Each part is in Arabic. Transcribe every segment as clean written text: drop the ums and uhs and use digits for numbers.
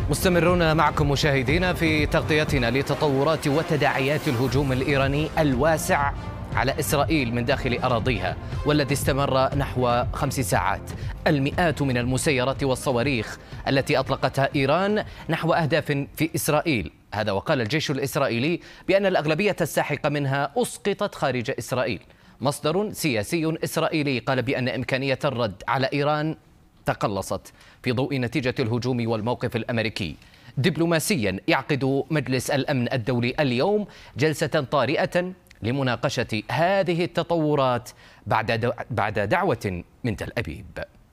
مستمرون معكم مشاهدينا في تغطيتنا لتطورات وتداعيات الهجوم الإيراني الواسع على إسرائيل من داخل أراضيها، والذي استمر نحو 5 ساعات. المئات من المسيرات والصواريخ التي أطلقتها إيران نحو أهداف في إسرائيل، هذا وقال الجيش الإسرائيلي بأن الأغلبية الساحقة منها أسقطت خارج إسرائيل. مصدر سياسي إسرائيلي قال بأن إمكانية الرد على إيران تقلصت في ضوء نتيجة الهجوم والموقف الأمريكي. دبلوماسيا، يعقد مجلس الأمن الدولي اليوم جلسة طارئة لمناقشة هذه التطورات بعد دعوة من تل أبيب.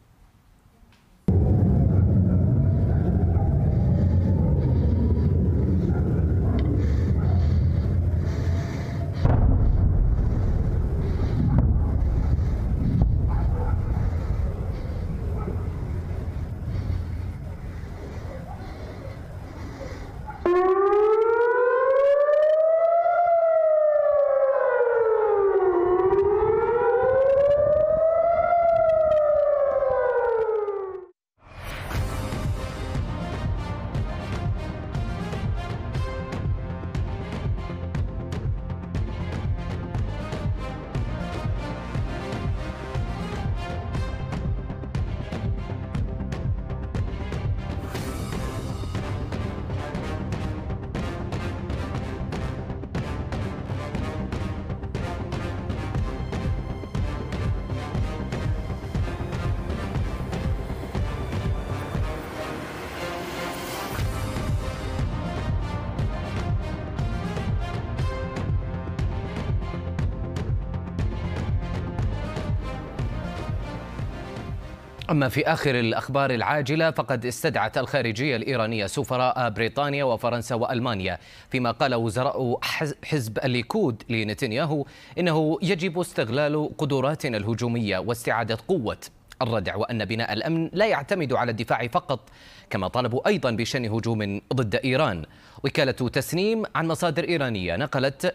أما في آخر الأخبار العاجلة، فقد استدعت الخارجية الإيرانية سفراء بريطانيا وفرنسا وألمانيا، فيما قال وزراء حزب الليكود لنتنياهو إنه يجب استغلال قدراتنا الهجومية واستعادة قوة الردع، وأن بناء الأمن لا يعتمد على الدفاع فقط، كما طالبوا أيضا بشن هجوم ضد إيران. وكالة تسنيم عن مصادر إيرانية نقلت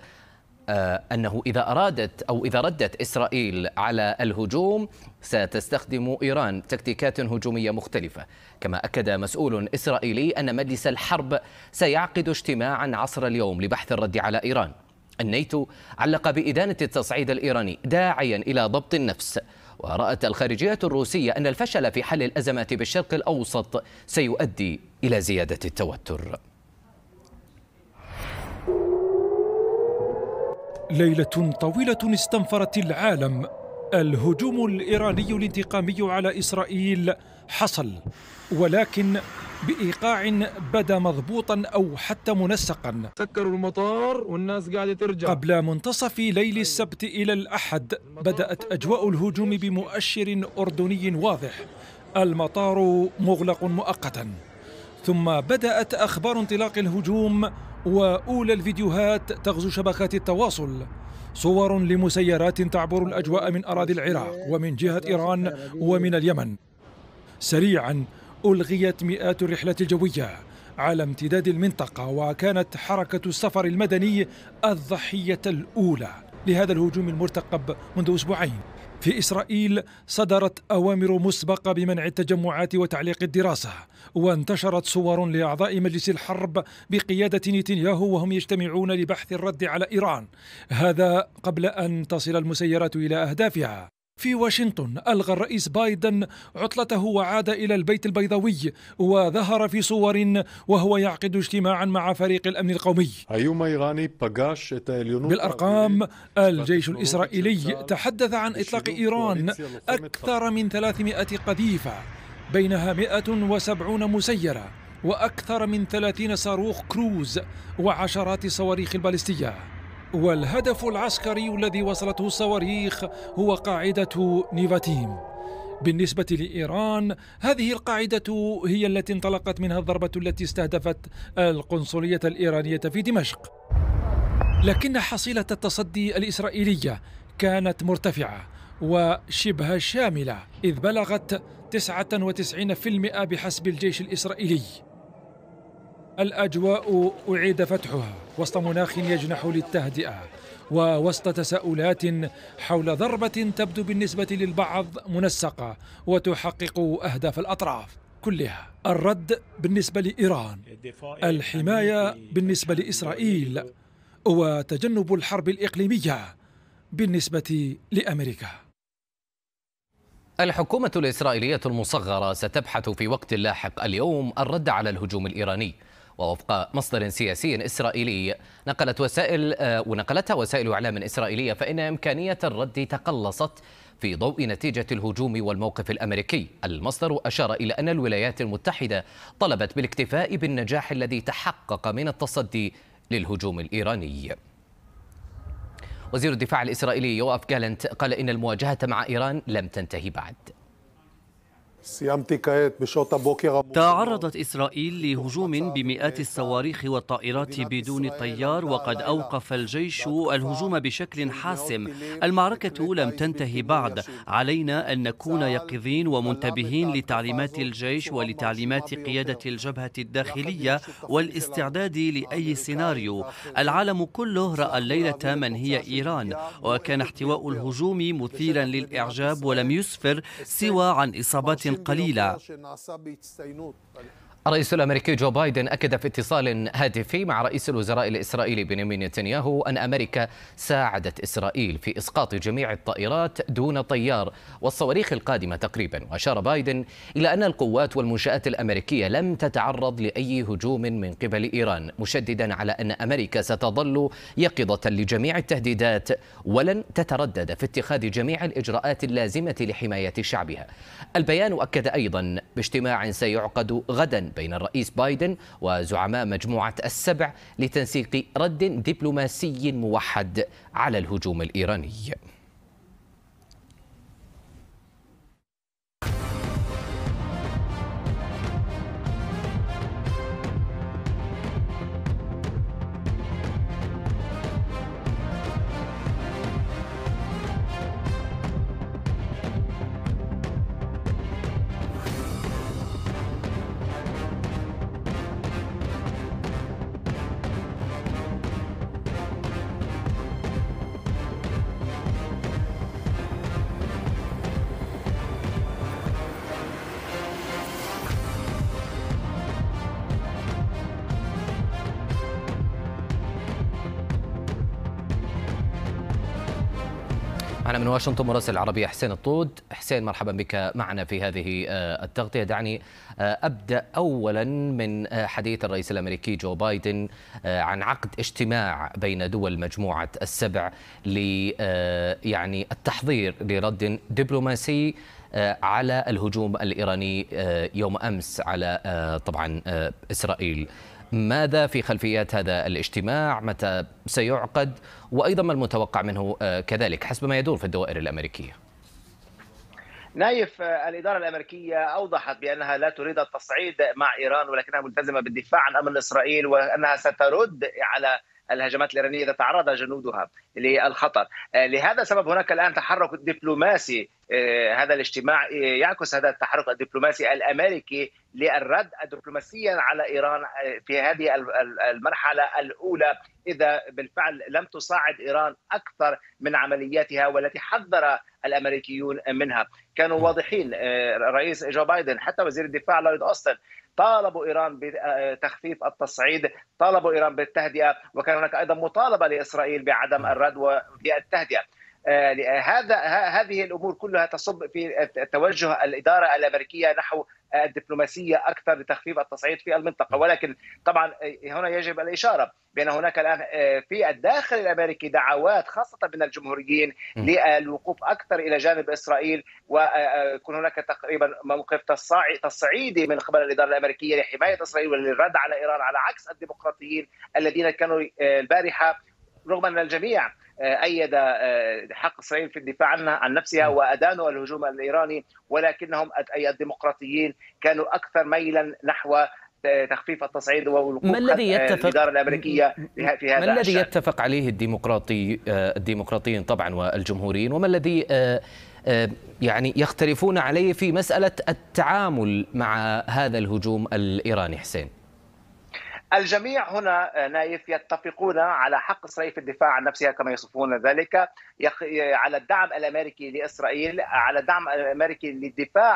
أنه إذا ردت إسرائيل على الهجوم ستستخدم إيران تكتيكات هجومية مختلفة. كما أكد مسؤول إسرائيلي أن مجلس الحرب سيعقد اجتماعا عصر اليوم لبحث الرد على إيران. الناتو علق بإدانة التصعيد الإيراني داعيا إلى ضبط النفس. ورأت الخارجية الروسية أن الفشل في حل الأزمات بالشرق الأوسط سيؤدي إلى زيادة التوتر. ليلة طويلة استنفرت العالم. الهجوم الإيراني الانتقامي على إسرائيل حصل، ولكن بإيقاع بدا مضبوطا أو حتى منسقا. سكروا المطار والناس قاعدة ترجع. قبل منتصف ليل السبت إلى الأحد بدأت أجواء الهجوم بمؤشر أردني واضح، المطار مغلق مؤقتا. ثم بدأت أخبار انطلاق الهجوم وأولى الفيديوهات تغزو شبكات التواصل، صور لمسيرات تعبر الأجواء من أراضي العراق ومن جهة إيران ومن اليمن. سريعا ألغيت مئات الرحلات الجوية على امتداد المنطقة، وكانت حركة السفر المدني الضحية الأولى لهذا الهجوم المرتقب منذ أسبوعين. في إسرائيل صدرت أوامر مسبقة بمنع التجمعات وتعليق الدراسة، وانتشرت صور لأعضاء مجلس الحرب بقيادة نتنياهو وهم يجتمعون لبحث الرد على إيران، هذا قبل أن تصل المسيرات إلى أهدافها. في واشنطن ألغى الرئيس بايدن عطلته وعاد إلى البيت البيضاوي، وظهر في صور وهو يعقد اجتماعا مع فريق الأمن القومي. بالأرقام، الجيش الإسرائيلي تحدث عن إطلاق إيران أكثر من 300 قذيفة، بينها 170 مسيرة وأكثر من 30 صاروخ كروز وعشرات الصواريخ البالستية. والهدف العسكري الذي وصلته الصواريخ هو قاعدة نيفاتيم. بالنسبة لإيران، هذه القاعدة هي التي انطلقت منها الضربة التي استهدفت القنصلية الإيرانية في دمشق. لكن حصيلة التصدي الإسرائيلية كانت مرتفعة وشبه شاملة، إذ بلغت 99% بحسب الجيش الإسرائيلي. الأجواء أعيد فتحها وسط مناخ يجنح للتهدئة، ووسط تساؤلات حول ضربة تبدو بالنسبة للبعض منسقة وتحقق أهداف الأطراف. كلها: الرد بالنسبة لإيران، الحماية بالنسبة لإسرائيل، وتجنب الحرب الإقليمية بالنسبة لأمريكا. الحكومة الإسرائيلية المصغرة ستبحث في وقت لاحق اليوم الرد على الهجوم الإيراني. ووفق مصدر سياسي إسرائيلي نقلتها وسائل إعلام إسرائيلية، فإن إمكانية الرد تقلصت في ضوء نتيجة الهجوم والموقف الأمريكي. المصدر أشار إلى أن الولايات المتحدة طلبت بالاكتفاء بالنجاح الذي تحقق من التصدي للهجوم الإيراني. وزير الدفاع الإسرائيلي يوآف جالنت قال إن المواجهة مع إيران لم تنتهي بعد. تعرضت إسرائيل لهجوم بمئات الصواريخ والطائرات بدون طيار، وقد أوقف الجيش الهجوم بشكل حاسم. المعركة لم تنتهي بعد، علينا أن نكون يقظين ومنتبهين لتعليمات الجيش ولتعليمات قيادة الجبهة الداخلية والاستعداد لأي سيناريو. العالم كله رأى الليلة من هي إيران، وكان احتواء الهجوم مثيرا للإعجاب ولم يسفر سوى عن إصابات قليلة. الرئيس الأمريكي جو بايدن أكد في اتصال هاتفي مع رئيس الوزراء الإسرائيلي بنيامين نتنياهو أن أمريكا ساعدت إسرائيل في إسقاط جميع الطائرات دون طيار والصواريخ القادمة تقريبا. وأشار بايدن إلى أن القوات والمنشآت الأمريكية لم تتعرض لأي هجوم من قبل إيران، مشددا على أن أمريكا ستظل يقظة لجميع التهديدات ولن تتردد في اتخاذ جميع الإجراءات اللازمة لحماية شعبها. البيان أكد أيضا باجتماع سيعقد غدا بين الرئيس بايدن وزعماء مجموعة السبع لتنسيق رد دبلوماسي موحد على الهجوم الإيراني. معنا من واشنطن مراسل العربية حسين الطود. حسين، مرحبا بك معنا في هذه التغطية. دعني أبدأ أولا من حديث الرئيس الأمريكي جو بايدن عن عقد اجتماع بين دول مجموعة السبع يعني التحضير لرد دبلوماسي على الهجوم الإيراني يوم أمس على طبعا إسرائيل. ماذا في خلفيات هذا الاجتماع؟ متى سيعقد؟ وأيضا ما المتوقع منه كذلك حسب ما يدور في الدوائر الأمريكية؟ نايف، الإدارة الأمريكية أوضحت بأنها لا تريد التصعيد مع إيران، ولكنها ملتزمة بالدفاع عن أمن إسرائيل، وأنها سترد على الهجمات الإيرانية إذا تعرض جنودها للخطر. لهذا السبب هناك الآن تحرك دبلوماسي. هذا الاجتماع يعكس هذا التحرك الدبلوماسي الأمريكي للرد دبلوماسيا على إيران في هذه المرحلة الأولى، إذا بالفعل لم تصعد إيران أكثر من عملياتها والتي حذر الأمريكيون منها. كانوا واضحين. الرئيس جو بايدن حتى وزير الدفاع لويد أوستن طالبوا إيران بتخفيف التصعيد، طالبوا إيران بالتهدئة، وكان هناك أيضا مطالبة لإسرائيل بعدم الرد وبالتهدئة. هذه الأمور كلها تصب في توجه الإدارة الأمريكية نحو الدبلوماسية أكثر لتخفيف التصعيد في المنطقة. ولكن طبعا هنا يجب الإشارة بأن هناك الآن في الداخل الأمريكي دعوات خاصة من الجمهوريين للوقوف أكثر إلى جانب إسرائيل، ويكون هناك تقريبا موقف تصعيدي من قبل الإدارة الأمريكية لحماية إسرائيل وللرد على إيران، على عكس الديمقراطيين الذين كانوا البارحة رغم أن الجميع أيد حق إسرائيل في الدفاع عن نفسها وأدانوا الهجوم الإيراني، ولكنهم الديمقراطيين كانوا أكثر ميلا نحو تخفيف التصعيد ووقوف الإدارة الأمريكية في هذا. ما الذي يتفق عليه الديمقراطيين طبعا والجمهوريين، وما الذي يعني يختلفون عليه في مسألة التعامل مع هذا الهجوم الإيراني؟ حسين، الجميع هنا نايف يتفقون على حق إسرائيل في الدفاع عن نفسها كما يصفون ذلك، على الدعم الأمريكي لإسرائيل، على الدعم الأمريكي للدفاع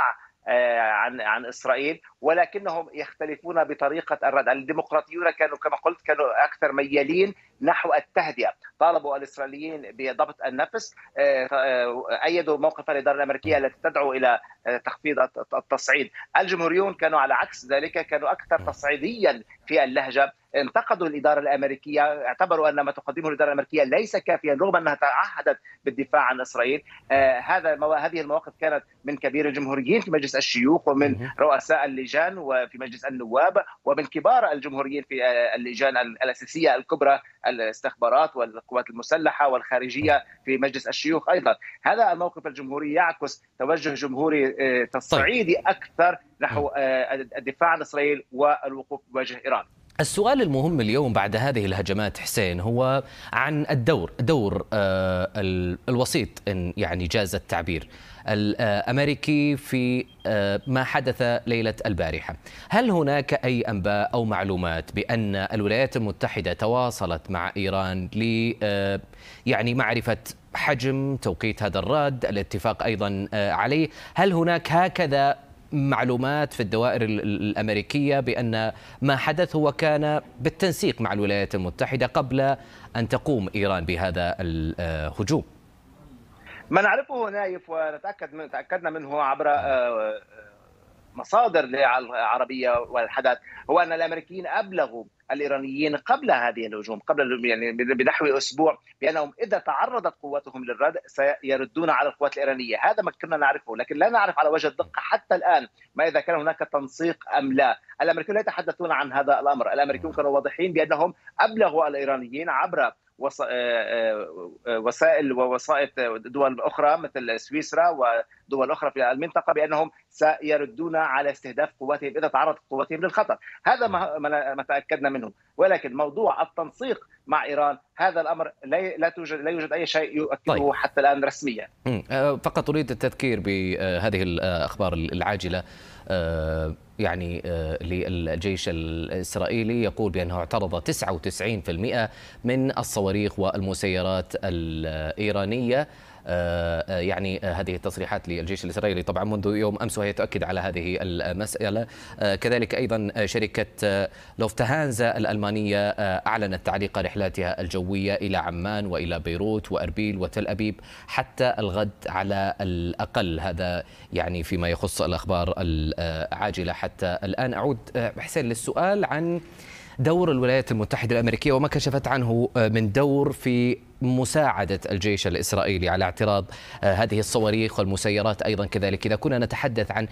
عن إسرائيل، ولكنهم يختلفون بطريقة الرد. الديمقراطيون كما قلت كانوا أكثر ميالين نحو التهدئة، طالبوا الإسرائيليين بضبط النفس، أيدوا موقف الإدارة الأمريكية التي تدعو إلى تخفيض التصعيد. الجمهوريون كانوا على عكس ذلك، كانوا أكثر تصعيديا في اللهجة، انتقدوا الإدارة الأمريكية، اعتبروا أن ما تقدمه الإدارة الأمريكية ليس كافيا رغم أنها تعهدت بالدفاع عن إسرائيل. هذه المواقف كانت من كبير الجمهوريين في مجلس الشيوخ، ومن رؤساء اللجان وفي مجلس النواب، ومن كبار الجمهوريين في اللجان الأساسية الكبرى، الاستخبارات والقوات المسلحة والخارجية في مجلس الشيوخ أيضا. هذا الموقف الجمهوري يعكس توجه جمهوري تصعيدي أكثر نحو الدفاع عن إسرائيل والوقوف بوجه إيران. السؤال المهم اليوم بعد هذه الهجمات حسين هو عن دور الوسيط، إن يعني جاز التعبير، الأمريكي في ما حدث ليلة البارحة. هل هناك أي أنباء أو معلومات بأن الولايات المتحدة تواصلت مع إيران يعني معرفة حجم توقيت هذا الرد، الاتفاق أيضا عليه؟ هل هناك هكذا معلومات في الدوائر الأمريكية بأن ما حدث هو كان بالتنسيق مع الولايات المتحدة قبل أن تقوم إيران بهذا الهجوم؟ ما نعرفه نايف وتأكدنا منه عبر مصادر عربية والحدث، هو أن الأمريكيين أبلغوا الإيرانيين قبل هذه الهجوم، قبل يعني بنحو أسبوع، بأنهم إذا تعرضت قواتهم للرد سيردون على القوات الإيرانية. هذا ما كنا نعرفه، لكن لا نعرف على وجه الدقة حتى الآن ما إذا كان هناك تنسيق أم لا. الأمريكيون لا يتحدثون عن هذا الأمر، الأمريكيون كانوا واضحين بأنهم أبلغوا الإيرانيين عبر وسائل ووسائط دول أخرى مثل سويسرا ودول أخرى في المنطقة بأنهم سيردون على استهداف قواتهم إذا تعرضت قواتهم للخطر. هذا ما تأكدنا منه، ولكن موضوع التنسيق مع إيران هذا الأمر لا يوجد أي شيء يؤكده حتى الآن رسميا. فقط أريد التذكير بهذه الأخبار العاجلة. يعني للجيش الإسرائيلي يقول بأنه اعترض 99% من الصواريخ والمسيرات الإيرانية. يعني هذه التصريحات للجيش الإسرائيلي طبعا منذ يوم أمس، وهي تؤكد على هذه المسألة. كذلك أيضا شركة لوفتهانزا الألمانية أعلنت تعليق رحلاتها الجوية إلى عمان وإلى بيروت وأربيل وتل أبيب حتى الغد على الأقل. هذا يعني فيما يخص الأخبار العاجلة حتى الآن. أعود حسين للسؤال عن دور الولايات المتحدة الأمريكية وما كشفت عنه من دور في مساعدة الجيش الإسرائيلي على اعتراض هذه الصواريخ والمسيرات أيضا. كذلك إذا كنا نتحدث عن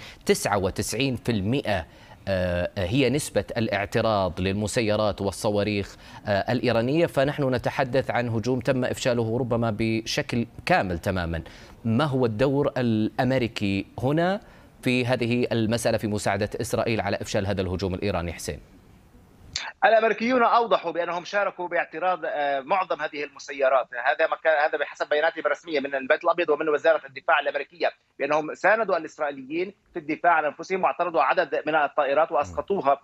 99% هي نسبة الاعتراض للمسيرات والصواريخ الإيرانية، فنحن نتحدث عن هجوم تم إفشاله ربما بشكل كامل تماما. ما هو الدور الأمريكي هنا في هذه المسألة في مساعدة إسرائيل على إفشال هذا الهجوم الإيراني حسين؟ الامريكيون اوضحوا بانهم شاركوا باعتراض معظم هذه المسيرات، هذا بحسب بياناتهم الرسميه من البيت الابيض ومن وزاره الدفاع الامريكيه، بانهم ساندوا الاسرائيليين في الدفاع عن انفسهم واعترضوا عدد من الطائرات واسقطوها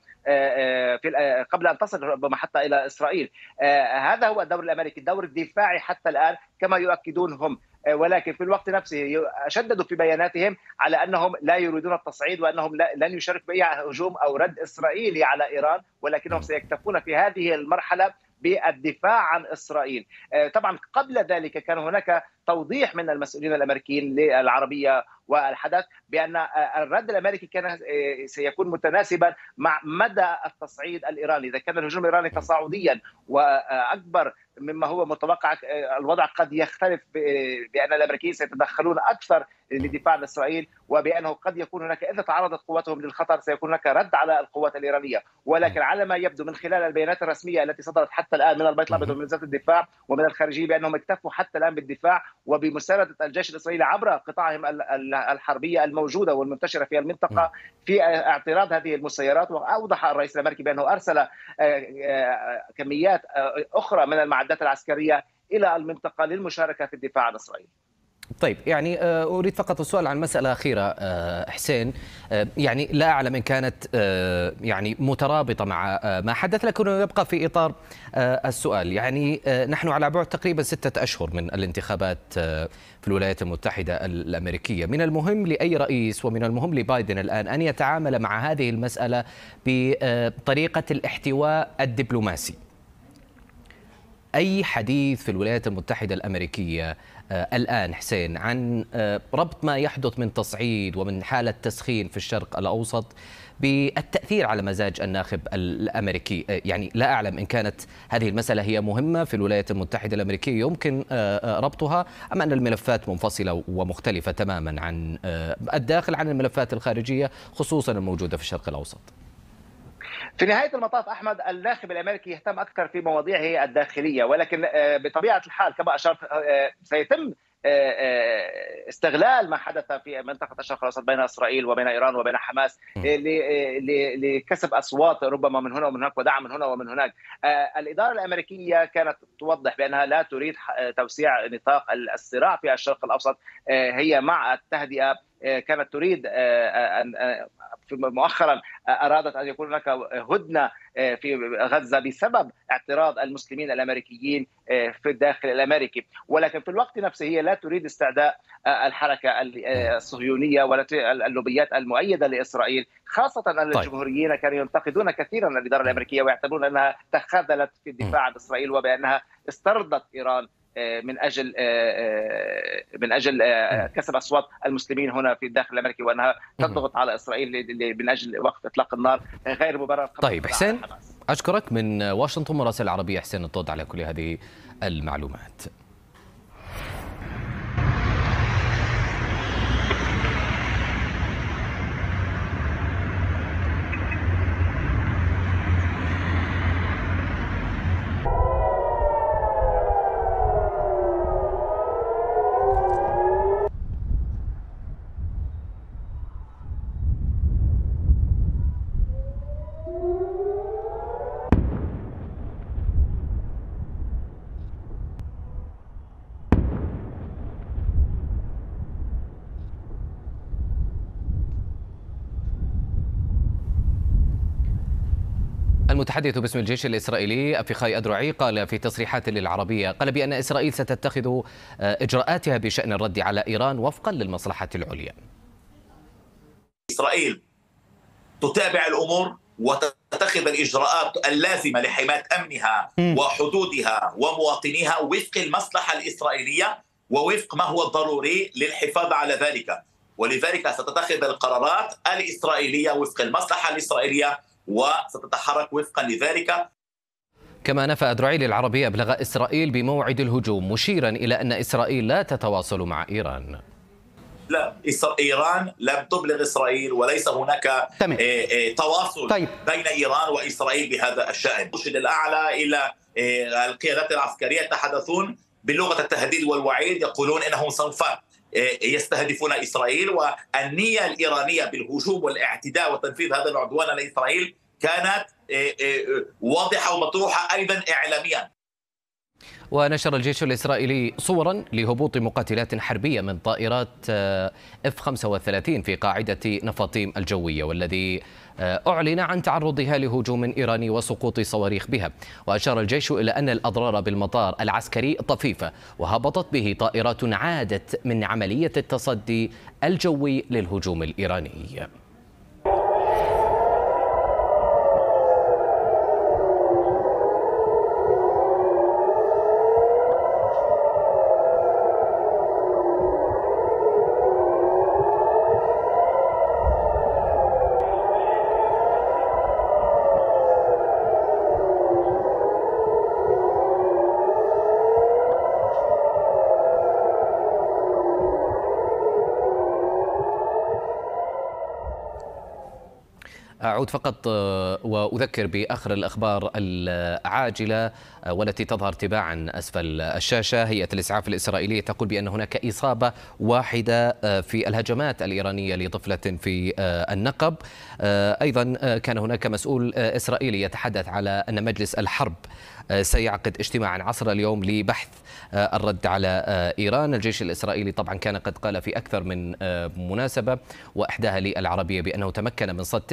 قبل ان تصل حتى الى اسرائيل. هذا هو الدور الامريكي، الدور الدفاعي حتى الان كما يؤكدون هم، ولكن في الوقت نفسه شددوا في بياناتهم على أنهم لا يريدون التصعيد وأنهم لن يشاركوا بأي هجوم أو رد إسرائيلي على إيران، ولكنهم سيكتفون في هذه المرحلة بالدفاع عن إسرائيل. طبعا قبل ذلك كان هناك توضيح من المسؤولين الأمريكيين للعربية والحدث بأن الرد الأمريكي كان سيكون متناسبا مع مدى التصعيد الإيراني. إذا كان الهجوم الإيراني تصاعديا وأكبر مما هو متوقع، الوضع قد يختلف بأن الأمريكيين سيتدخلون أكثر لدفاع عن إسرائيل، وبأنه قد يكون هناك إذا تعرضت قواتهم للخطر سيكون هناك رد على القوات الإيرانية. ولكن على ما يبدو من خلال البيانات الرسمية التي صدرت حتى الآن من البيت الأبيض ومن وزارة الدفاع ومن الخارجية بأنهم اكتفوا حتى الآن بالدفاع وبمساندة الجيش الإسرائيلي عبر قطاعهم الحربية الموجودة والمنتشرة في المنطقة في اعتراض هذه المسيرات. وأوضح الرئيس الأمريكي بأنه أرسل كميات أخرى من المعدات العسكرية إلى المنطقة للمشاركة في الدفاع عن إسرائيل. طيب يعني أريد فقط السؤال عن مسألة أخيرة حسين، يعني لا أعلم إن كانت يعني مترابطة مع ما حدث، لكن يبقى في إطار السؤال. يعني نحن على بعد تقريبا 6 أشهر من الانتخابات في الولايات المتحدة الأمريكية. من المهم لأي رئيس ومن المهم لبايدن الآن أن يتعامل مع هذه المسألة بطريقة الاحتواء الدبلوماسي. أي حديث في الولايات المتحدة الأمريكية الآن حسين عن ربط ما يحدث من تصعيد ومن حالة تسخين في الشرق الأوسط بالتأثير على مزاج الناخب الأمريكي؟ يعني لا أعلم إن كانت هذه المسألة هي مهمة في الولايات المتحدة الأمريكية يمكن ربطها، أم أن الملفات منفصلة ومختلفة تماما عن الداخل عن الملفات الخارجية خصوصا الموجودة في الشرق الأوسط؟ في نهاية المطاف أحمد، الناخب الأمريكي يهتم أكثر في مواضيعه الداخلية، ولكن بطبيعة الحال كما أشرت سيتم استغلال ما حدث في منطقة الشرق الأوسط بين إسرائيل وبين إيران وبين حماس لكسب أصوات ربما من هنا ومن هناك ودعم من هنا ومن هناك. الإدارة الأمريكية كانت توضح بأنها لا تريد توسيع نطاق الصراع في الشرق الأوسط، هي مع التهدئة. كانت تريد مؤخرا أرادت أن يكون هناك هدنة في غزة بسبب اعتراض المسلمين الأمريكيين في الداخل الأمريكي، ولكن في الوقت نفسه هي لا تريد استعداء الحركة الصهيونية ولا اللوبيات المؤيدة لإسرائيل، خاصة أن الجمهوريين كانوا ينتقدون كثيرا الإدارة الأمريكية ويعتبرون أنها تخاذلت في الدفاع عن إسرائيل وبأنها استرضت إيران من اجل كسب اصوات المسلمين هنا في الداخل الامريكي، وانها تضغط على اسرائيل من اجل وقف اطلاق النار غير مبرر. طيب حسين، اشكرك من واشنطن مراسل العربية حسين الطود على كل هذه المعلومات. المتحدث باسم الجيش الإسرائيلي أفيخاي أدرعي قال في تصريحات للعربية، قال بأن إسرائيل ستتخذ إجراءاتها بشأن الرد على إيران وفقا للمصلحة العليا. إسرائيل تتابع الأمور وتتخذ الإجراءات اللازمة لحماية أمنها وحدودها ومواطنيها وفق المصلحة الإسرائيلية ووفق ما هو الضروري للحفاظ على ذلك، ولذلك ستتخذ القرارات الإسرائيلية وفق المصلحة الإسرائيلية وستتحرك وفقا لذلك. كما نفى أدرعي للعربية إبلاغ إسرائيل بموعد الهجوم، مشيرا إلى أن إسرائيل لا تتواصل مع إيران. لا، إيران لم تبلغ إسرائيل وليس هناك تواصل بين إيران وإسرائيل بهذا الشأن. المرشد الأعلى إلى القيادات العسكرية يتحدثون بلغة التهديد والوعيد، يقولون إنهم سوف يستهدفون إسرائيل، والنية الإيرانية بالهجوم والاعتداء وتنفيذ هذا العدوان على إسرائيل كانت واضحة ومطروحة أيضا إعلاميا. ونشر الجيش الإسرائيلي صورا لهبوط مقاتلات حربية من طائرات F-35 في قاعدة نفاطيم الجوية، والذي أعلن عن تعرضها لهجوم إيراني وسقوط صواريخ بها. وأشار الجيش إلى أن الأضرار بالمطار العسكري طفيفة، وهبطت به طائرات عادت من عملية التصدي الجوي للهجوم الإيراني. أعود فقط وأذكر بآخر الأخبار العاجلة والتي تظهر تباعا أسفل الشاشة. هيئة الإسعاف الإسرائيلية تقول بأن هناك إصابة واحدة في الهجمات الإيرانية لطفلة في النقب. أيضا كان هناك مسؤول إسرائيلي يتحدث على أن مجلس الحرب سيعقد اجتماعا عصر اليوم لبحث الرد على إيران. الجيش الإسرائيلي طبعا كان قد قال في أكثر من مناسبة وإحداها للعربية بأنه تمكن من صد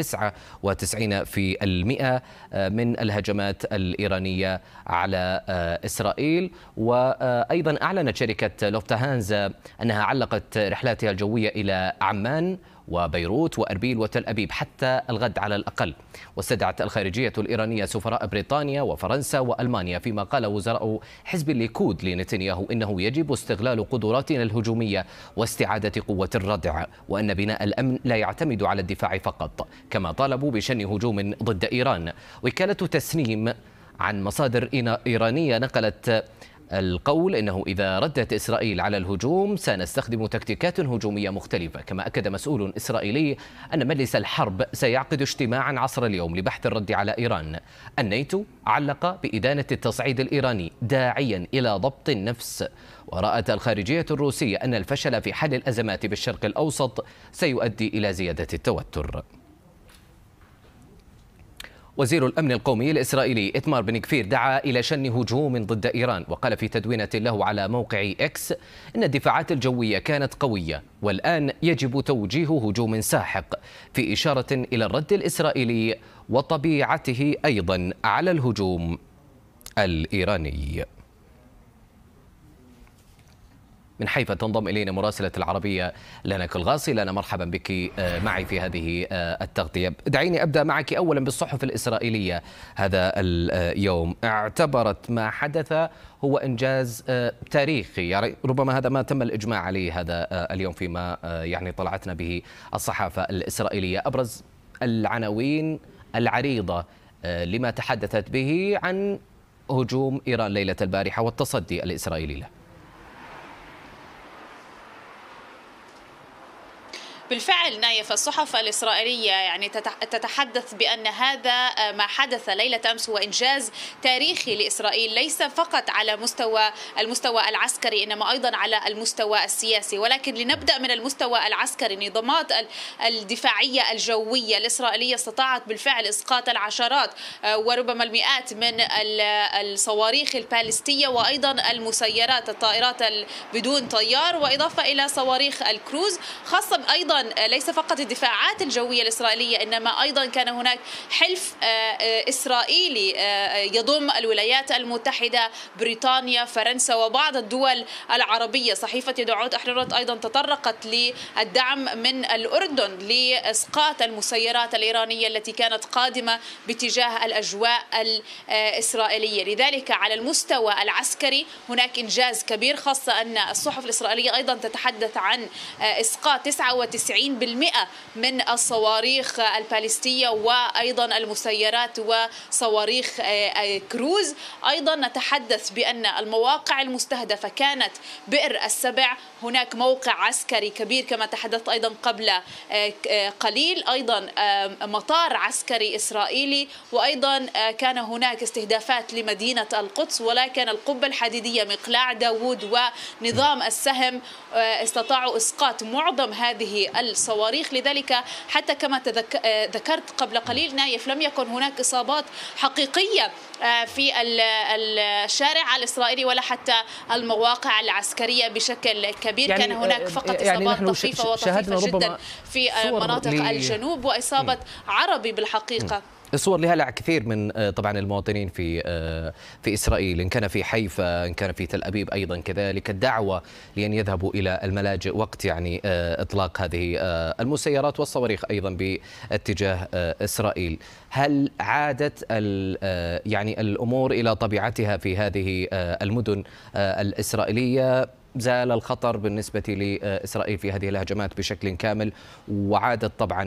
99% من الهجمات الإيرانية على إسرائيل. وأيضا أعلنت شركة لوفتهانزا أنها علقت رحلاتها الجوية إلى عمان وبيروت وأربيل وتل أبيب حتى الغد على الأقل. واستدعت الخارجية الإيرانية سفراء بريطانيا وفرنسا وألمانيا، فيما قال وزراء حزب الليكود لنتنياهو إنه يجب استغلال قدراتنا الهجومية واستعادة قوة الردع، وأن بناء الأمن لا يعتمد على الدفاع فقط. كما طالبوا بشن هجوم ضد إيران. وكالة تسنيم عن مصادر إيرانية نقلت القول إنه إذا ردت إسرائيل على الهجوم سنستخدم تكتيكات هجومية مختلفة. كما أكد مسؤول إسرائيلي أن مجلس الحرب سيعقد اجتماعا عصر اليوم لبحث الرد على إيران. الناتو علق بإدانة التصعيد الإيراني داعيا إلى ضبط النفس. ورأت الخارجية الروسية أن الفشل في حل الأزمات بالشرق الأوسط سيؤدي إلى زيادة التوتر. وزير الأمن القومي الإسرائيلي إتمار بن كفير دعا إلى شن هجوم ضد إيران، وقال في تدوينة له على موقع إكس إن الدفاعات الجوية كانت قوية والآن يجب توجيه هجوم ساحق، في إشارة إلى الرد الإسرائيلي وطبيعته أيضا على الهجوم الإيراني. من حيفا تنضم إلينا مراسلة العربية لنا كلغاصي. لنا مرحبا بك معي في هذه التغطية. دعيني أبدأ معك أولا بالصحف الإسرائيلية هذا اليوم. اعتبرت ما حدث هو إنجاز تاريخي، يعني ربما هذا ما تم الإجماع عليه هذا اليوم فيما يعني طلعتنا به الصحافة الإسرائيلية. أبرز العناوين العريضة لما تحدثت به عن هجوم إيران ليلة البارحة والتصدي الإسرائيلي له. بالفعل نايف، الصحف الإسرائيلية يعني تتحدث بأن هذا ما حدث ليلة أمس هو إنجاز تاريخي لإسرائيل، ليس فقط على المستوى العسكري إنما أيضا على المستوى السياسي. ولكن لنبدأ من المستوى العسكري. نظامات الدفاعية الجوية الإسرائيلية استطاعت بالفعل إسقاط العشرات وربما المئات من الصواريخ البالستية وأيضا المسيرات الطائرات بدون طيار، وإضافة إلى صواريخ الكروز، خاصة أيضا ليس فقط الدفاعات الجوية الإسرائيلية إنما أيضا كان هناك حلف إسرائيلي يضم الولايات المتحدة، بريطانيا، فرنسا وبعض الدول العربية. صحيفة يدعوت أحررت أيضا تطرقت للدعم من الأردن لإسقاط المسيرات الإيرانية التي كانت قادمة باتجاه الأجواء الإسرائيلية. لذلك على المستوى العسكري هناك إنجاز كبير، خاصة أن الصحف الإسرائيلية أيضا تتحدث عن إسقاط 99% من الصواريخ البالستية وأيضا المسيرات وصواريخ كروز. أيضا نتحدث بأن المواقع المستهدفة كانت بئر السبع، هناك موقع عسكري كبير كما تحدثت أيضا قبل قليل، أيضا مطار عسكري إسرائيلي، وأيضا كان هناك استهدافات لمدينة القدس. ولكن القبة الحديدية مقلاع داوود ونظام السهم استطاعوا إسقاط معظم هذه الصواريخ. لذلك حتى كما ذكرت قبل قليل نايف لم يكن هناك إصابات حقيقية في الشارع الإسرائيلي ولا حتى المواقع العسكرية بشكل كبير. يعني كان هناك فقط إصابات طفيفة وطفيفة جدا في مناطق الجنوب وإصابة عربي بالحقيقة. الصور لها كثير من طبعا المواطنين في إسرائيل، إن كان في حيفا إن كان في تل أبيب أيضا كذلك، الدعوة لأن يذهبوا إلى الملاجئ وقت يعني إطلاق هذه المسيرات والصواريخ أيضا باتجاه إسرائيل. هل عادت يعني الأمور إلى طبيعتها في هذه المدن الإسرائيلية؟ زال الخطر بالنسبة لإسرائيل في هذه الهجمات بشكل كامل، وعادت طبعا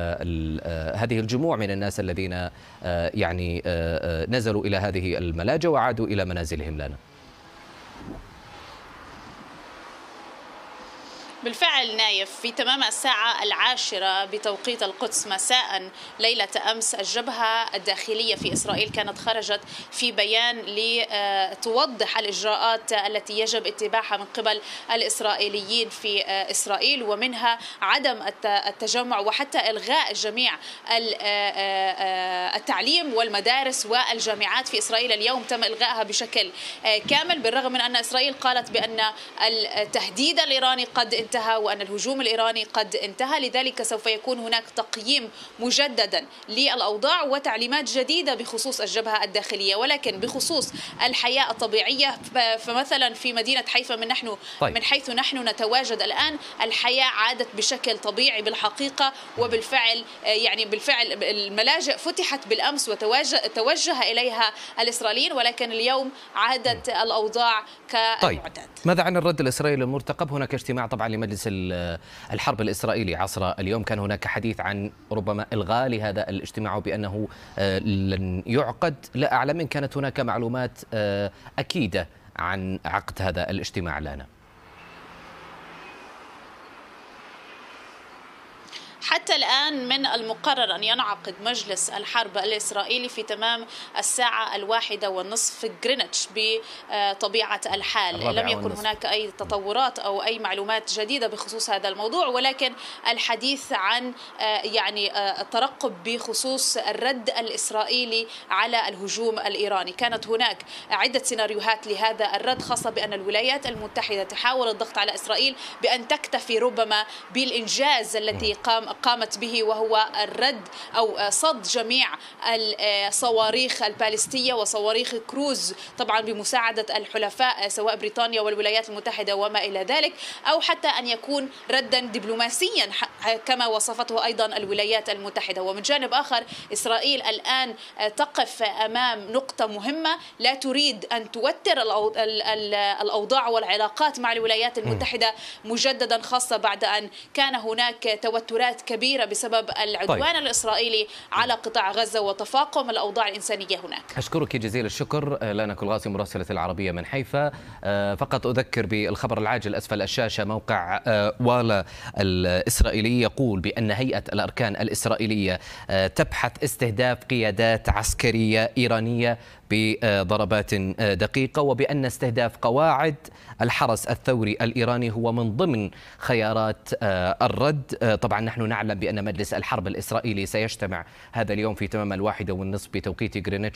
هذه الجموع من الناس الذين يعني نزلوا إلى هذه الملاجئ وعادوا إلى منازلهم لنا؟ بالفعل نايف، في تمام الساعة 10 بتوقيت القدس مساء ليلة أمس الجبهة الداخلية في إسرائيل كانت خرجت في بيان لتوضح الإجراءات التي يجب اتباعها من قبل الإسرائيليين في إسرائيل، ومنها عدم التجمع وحتى إلغاء جميع التعليم والمدارس والجامعات في إسرائيل. اليوم تم إلغائها بشكل كامل، بالرغم من أن إسرائيل قالت بأن التهديد الإيراني قد انتهى وأن الهجوم الإيراني قد انتهى. لذلك سوف يكون هناك تقييم مجددا للأوضاع وتعليمات جديدة بخصوص الجبهة الداخلية. ولكن بخصوص الحياة الطبيعية، فمثلا في مدينة حيفا من حيث نحن نتواجد الآن، الحياة عادت بشكل طبيعي بالحقيقة، وبالفعل بالفعل الملاجئ فتحت بالأمس وتوجه إليها الإسرائيليين، ولكن اليوم عادت الأوضاع كالمعتاد. ماذا عن الرد الإسرائيلي المرتقب؟ هناك اجتماع طبعا لمجلس الحرب الإسرائيلي عصر اليوم، كان هناك حديث عن ربما إلغاء لهذا الاجتماع بأنه لن يعقد. لا أعلم إن كانت هناك معلومات أكيدة عن عقد هذا الاجتماع لنا. حتى الآن من المقرر أن ينعقد مجلس الحرب الإسرائيلي في تمام الساعة 1:30 في غرينتش بطبيعة الحال. لم يكن هناك أي تطورات أو أي معلومات جديدة بخصوص هذا الموضوع، ولكن الحديث عن الترقب بخصوص الرد الإسرائيلي على الهجوم الإيراني. كانت هناك عدة سيناريوهات لهذا الرد، خاصة بأن الولايات المتحدة تحاول الضغط على إسرائيل بأن تكتفي ربما بالإنجاز التي قامت به، وهو الرد أو صد جميع الصواريخ البالستية وصواريخ كروز، طبعا بمساعدة الحلفاء سواء بريطانيا والولايات المتحدة وما إلى ذلك، أو حتى أن يكون ردا دبلوماسيا كما وصفته أيضا الولايات المتحدة. ومن جانب آخر إسرائيل الآن تقف أمام نقطة مهمة، لا تريد أن توتر الأوضاع والعلاقات مع الولايات المتحدة مجددا، خاصة بعد أن كان هناك توترات كبيرة بسبب العدوان الإسرائيلي على قطاع غزة وتفاقم الأوضاع الإنسانية هناك. أشكرك جزيل الشكر لانا كلغاسي مراسلة العربية من حيفا. فقط أذكر بالخبر العاجل أسفل الشاشة، موقع والا الإسرائيلي يقول بأن هيئة الأركان الإسرائيلية تبحث استهداف قيادات عسكرية إيرانية بضربات دقيقة، وبأن استهداف قواعد الحرس الثوري الإيراني هو من ضمن خيارات الرد. طبعا نحن نعلم بأن مجلس الحرب الإسرائيلي سيجتمع هذا اليوم في تمام 1:30 بتوقيت غرينتش،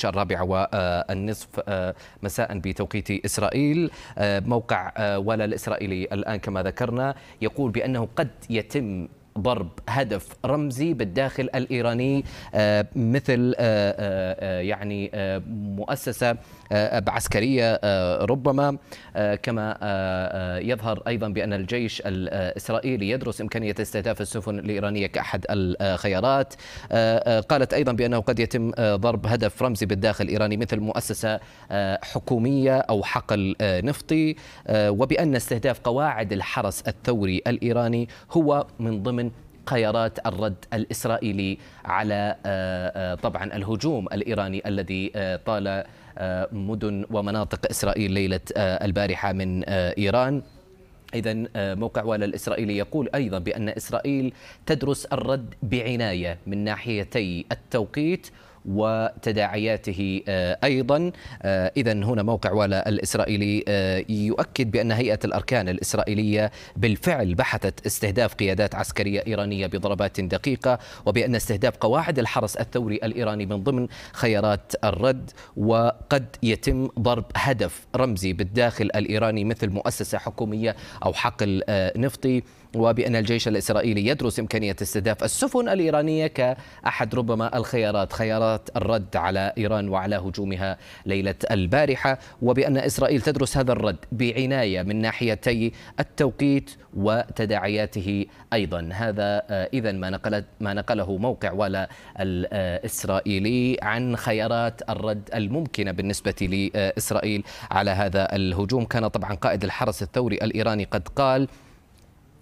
4:30 مساء بتوقيت إسرائيل. موقع ولا الإسرائيلي الآن كما ذكرنا يقول بأنه قد يتم ضرب هدف رمزي بالداخل الإيراني، مثل يعني مؤسسة عسكرية ربما، كما يظهر أيضا بأن الجيش الإسرائيلي يدرس إمكانية استهداف السفن الإيرانية كأحد الخيارات. قالت أيضا بأنه قد يتم ضرب هدف رمزي بالداخل الإيراني مثل مؤسسة حكومية أو حقل نفطي، وبأن استهداف قواعد الحرس الثوري الإيراني هو من ضمن خيارات الرد الإسرائيلي على طبعا الهجوم الإيراني الذي طال مدن ومناطق إسرائيل ليلة البارحة من إيران. إذن موقع والا الإسرائيلي يقول أيضا بأن إسرائيل تدرس الرد بعناية من ناحيتي التوقيت وتداعياته أيضا. إذن هنا موقع والا الإسرائيلي يؤكد بأن هيئة الأركان الإسرائيلية بالفعل بحثت استهداف قيادات عسكرية إيرانية بضربات دقيقة، وبأن استهداف قواعد الحرس الثوري الإيراني من ضمن خيارات الرد، وقد يتم ضرب هدف رمزي بالداخل الإيراني مثل مؤسسة حكومية أو حقل نفطي، وبأن الجيش الإسرائيلي يدرس إمكانية استهداف السفن الإيرانية كأحد ربما الخيارات، خيارات الرد على إيران وعلى هجومها ليلة البارحة، وبأن إسرائيل تدرس هذا الرد بعناية من ناحيتي التوقيت وتداعياته أيضا. هذا إذن ما نقله موقع والا الإسرائيلي عن خيارات الرد الممكنة بالنسبة لإسرائيل على هذا الهجوم. كان طبعا قائد الحرس الثوري الإيراني قد قال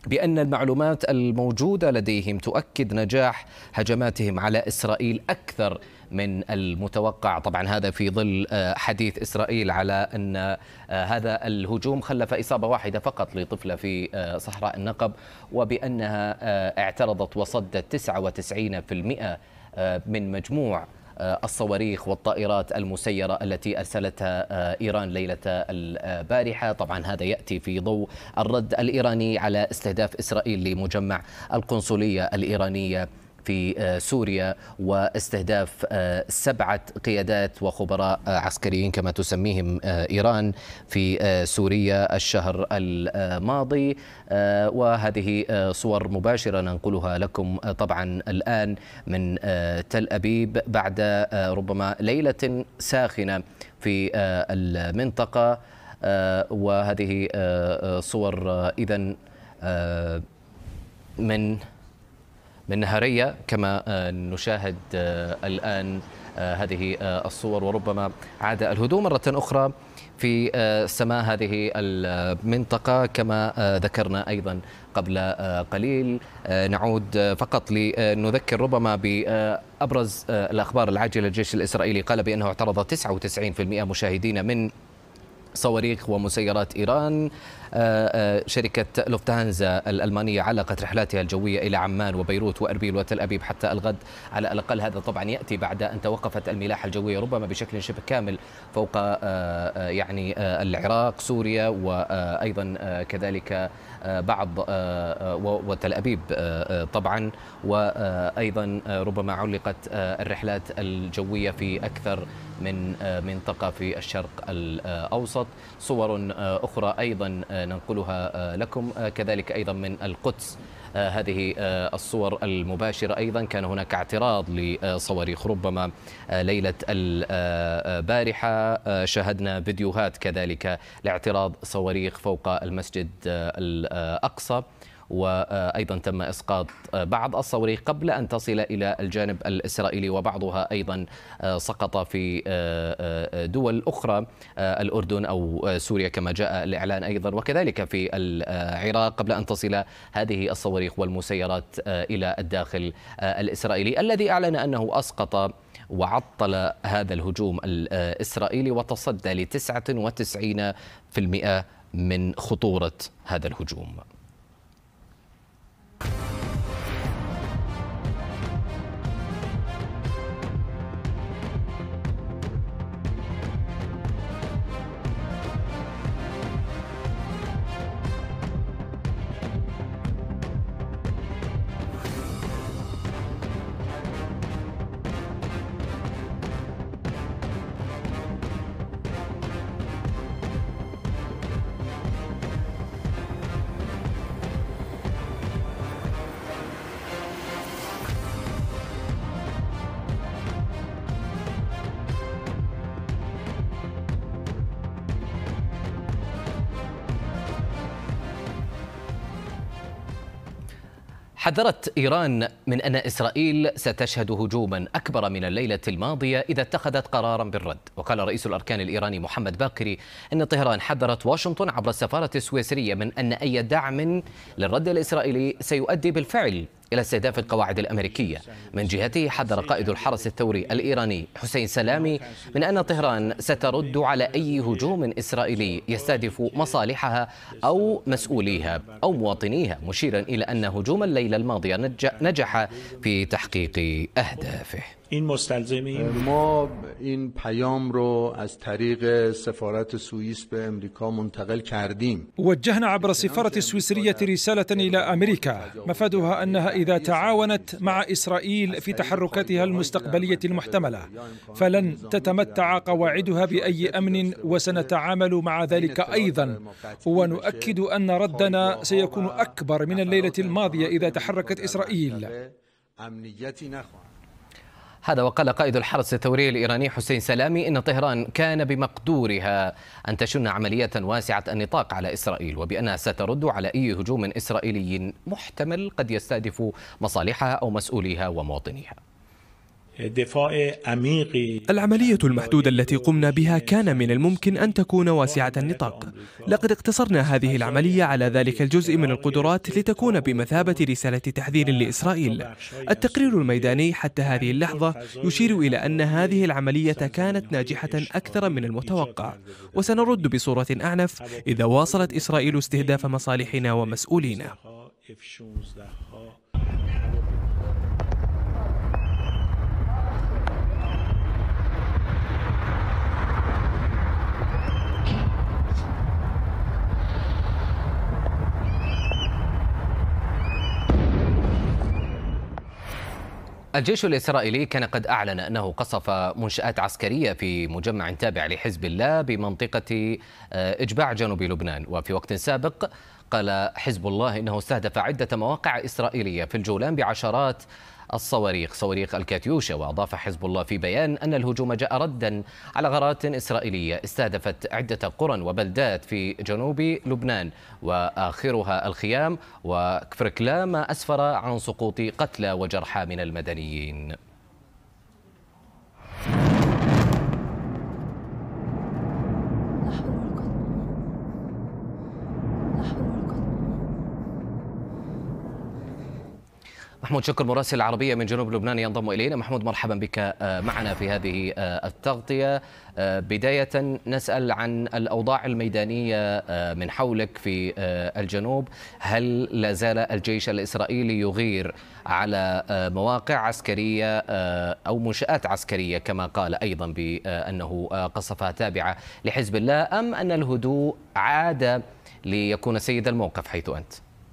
بأن المعلومات الموجودة لديهم تؤكد نجاح هجماتهم على إسرائيل أكثر من المتوقع. طبعا هذا في ظل حديث إسرائيل على أن هذا الهجوم خلف إصابة واحدة فقط لطفلة في صحراء النقب، وبأنها اعترضت وصدت 99% من مجموع الصواريخ والطائرات المسيرة التي أرسلتها إيران ليلة البارحة. طبعا هذا يأتي في ضوء الرد الإيراني على استهداف إسرائيل لمجمع القنصلية الإيرانية في سوريا، واستهداف 7 قيادات وخبراء عسكريين كما تسميهم إيران في سوريا الشهر الماضي. وهذه صور مباشرة ننقلها لكم طبعا الآن من تل أبيب بعد ربما ليلة ساخنة في المنطقة. وهذه صور إذن من نهارية كما نشاهد الآن هذه الصور. وربما عاد الهدوء مرة أخرى في سماء هذه المنطقة كما ذكرنا أيضا قبل قليل. نعود فقط لنذكر ربما بأبرز الأخبار العاجلة. الجيش الإسرائيلي قال بأنه اعترض 99% مشاهدين من صواريخ ومسيرات إيران. شركة لوفتهانزا الألمانية علقت رحلاتها الجوية إلى عمان وبيروت وأربيل وتل أبيب حتى الغد على الأقل. هذا طبعا يأتي بعد أن توقفت الملاحة الجوية ربما بشكل شبه كامل فوق العراق، سوريا، وأيضا كذلك بعض وتل أبيب طبعا، وأيضا ربما علقت الرحلات الجوية في أكثر من منطقة في الشرق الأوسط. صور أخرى أيضا ننقلها لكم كذلك أيضا من القدس. هذه الصور المباشرة أيضا كان هناك اعتراض لصواريخ ربما ليلة البارحة. شاهدنا فيديوهات كذلك لاعتراض صواريخ فوق المسجد الأقصى، وأيضا تم إسقاط بعض الصواريخ قبل أن تصل إلى الجانب الإسرائيلي، وبعضها أيضا سقط في دول أخرى، الأردن أو سوريا كما جاء الإعلان أيضا، وكذلك في العراق قبل أن تصل هذه الصواريخ والمسيرات إلى الداخل الإسرائيلي، الذي أعلن أنه أسقط وعطل هذا الهجوم الإسرائيلي وتصدى ل 99% من خطورة هذا الهجوم. حذرت إيران من أن إسرائيل ستشهد هجوما أكبر من الليلة الماضية إذا اتخذت قرارا بالرد. وقال رئيس الأركان الإيراني محمد باقري أن طهران حذرت واشنطن عبر السفارة السويسرية من أن أي دعم للرد الإسرائيلي سيؤدي بالفعل إلى استهداف القواعد الأمريكية. من جهته حذر قائد الحرس الثوري الإيراني حسين سلامي من أن طهران سترد على أي هجوم إسرائيلي يستهدف مصالحها أو مسؤوليها أو مواطنيها، مشيرا إلى أن هجوم الليلة الماضية نجح في تحقيق أهدافه. ما این پیام رو از طریق سفارت سوئیس به امریکا منتقل کردیم. وجهنا عبر السفارة السويسرية رسالة إلى أمريكا مفادها أنها إذا تعاونت مع إسرائيل في تحركاتها المستقبلية المحتملة فلن تتمتع قواعدها بأي أمن، وسنتعامل مع ذلك أيضا، ونؤكد أن ردنا سيكون أكبر من الليلة الماضية إذا تحركت إسرائيل. هذا وقال قائد الحرس الثوري الإيراني حسين سلامي إن طهران كان بمقدورها أن تشن عملية واسعة النطاق على إسرائيل، وبأنها سترد على أي هجوم إسرائيلي محتمل قد يستهدف مصالحها أو مسؤوليها ومواطنيها. العملية المحدودة التي قمنا بها كان من الممكن أن تكون واسعة النطاق. لقد اقتصرنا هذه العملية على ذلك الجزء من القدرات لتكون بمثابة رسالة تحذير لإسرائيل. التقرير الميداني حتى هذه اللحظة يشير إلى أن هذه العملية كانت ناجحة أكثر من المتوقع، وسنرد بصورة أعنف إذا واصلت إسرائيل استهداف مصالحنا ومسؤولينا. الجيش الإسرائيلي كان قد أعلن أنه قصف منشآت عسكرية في مجمع تابع لحزب الله بمنطقة إجباع جنوب لبنان. وفي وقت سابق قال حزب الله إنه استهدف عدة مواقع إسرائيلية في الجولان بعشرات صواريخ الكاتيوشا. وأضاف حزب الله في بيان أن الهجوم جاء ردا على غارات إسرائيلية استهدفت عدة قرى وبلدات في جنوب لبنان وآخرها الخيام وكفر كلا، ما أسفر عن سقوط قتلى وجرحى من المدنيين. محمود شكر مراسل العربية من جنوب لبنان ينضم إلينا. محمود مرحبا بك معنا في هذه التغطية. بداية نسأل عن الأوضاع الميدانية من حولك في الجنوب. هل لا زال الجيش الإسرائيلي يغير على مواقع عسكرية أو منشآت عسكرية كما قال أيضا بأنه قصفها تابعة لحزب الله، أم أن الهدوء عاد ليكون سيد الموقف حيث أنت؟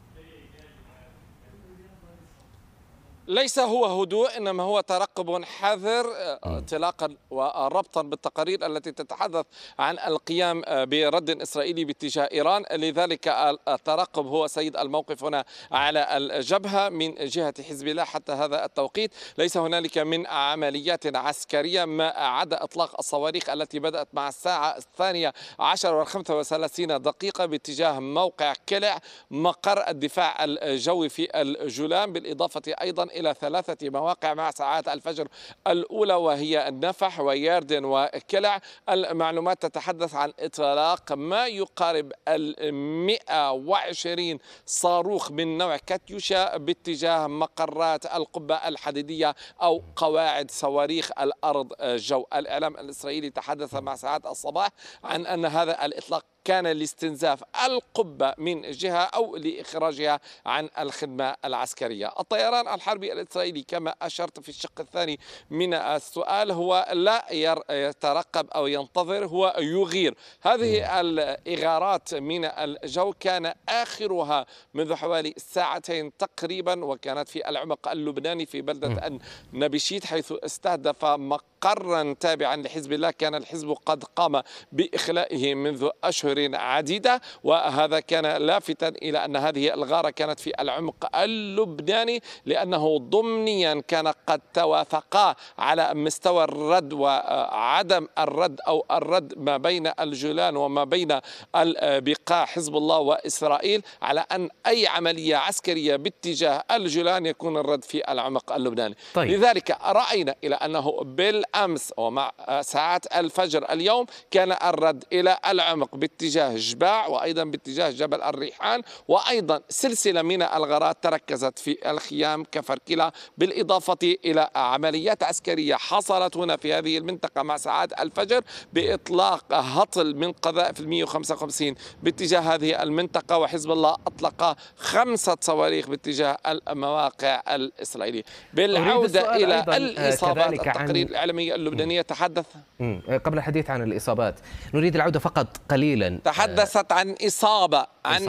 ليس هو هدوء، إنما هو ترقب حذر انطلاقا وربطا بالتقارير التي تتحدث عن القيام برد إسرائيلي باتجاه إيران. لذلك الترقب هو سيد الموقف هنا على الجبهة من جهة حزب الله حتى هذا التوقيت. ليس هنالك من عمليات عسكرية ما عدا إطلاق الصواريخ التي بدأت مع الساعة 12:35 باتجاه موقع كلع مقر الدفاع الجوي في الجولان، بالإضافة أيضا إلى 3 مواقع مع ساعات الفجر الأولى وهي النفح وياردن وكلع. المعلومات تتحدث عن إطلاق ما يقارب 120 صاروخ من نوع كاتيوشا باتجاه مقرات القبة الحديدية أو قواعد صواريخ الأرض جو. الإعلام الإسرائيلي تحدث مع ساعات الصباح عن أن هذا الإطلاق كان لاستنزاف القبة من جهة أو لإخراجها عن الخدمة العسكرية. الطيران الحربي الإسرائيلي كما أشرت في الشق الثاني من السؤال هو لا يترقب أو ينتظر، هو يغير. هذه الإغارات من الجو كان آخرها منذ حوالي 2 ساعتين تقريبا، وكانت في العمق اللبناني في بلدة النبيشيت، حيث استهدف مقرا تابعا لحزب الله كان الحزب قد قام بإخلائه منذ أشهر عديدة. وهذا كان لافتا إلى أن هذه الغارة كانت في العمق اللبناني، لأنه ضمنيا كان قد توافقا على مستوى الرد وعدم الرد أو الرد ما بين الجولان وما بين بقاع حزب الله وإسرائيل على أن أي عملية عسكرية باتجاه الجولان يكون الرد في العمق اللبناني. طيب. لذلك رأينا إلى أنه بالأمس ومع ساعات الفجر اليوم كان الرد إلى العمق باتجاه جباع وأيضا باتجاه جبل الريحان، وأيضا سلسلة من الغارات تركزت في الخيام كفر كلا، بالإضافة إلى عمليات عسكرية حصلت هنا في هذه المنطقة مع ساعات الفجر بإطلاق هطل من قذائف 155 باتجاه هذه المنطقة، وحزب الله أطلق 5 صواريخ باتجاه المواقع الإسرائيلية. بالعودة إلى الإصابات، التقارير الإعلامية اللبنانية تحدث قبل الحديث عن الإصابات نريد العودة فقط قليلا. تحدثت عن إصابة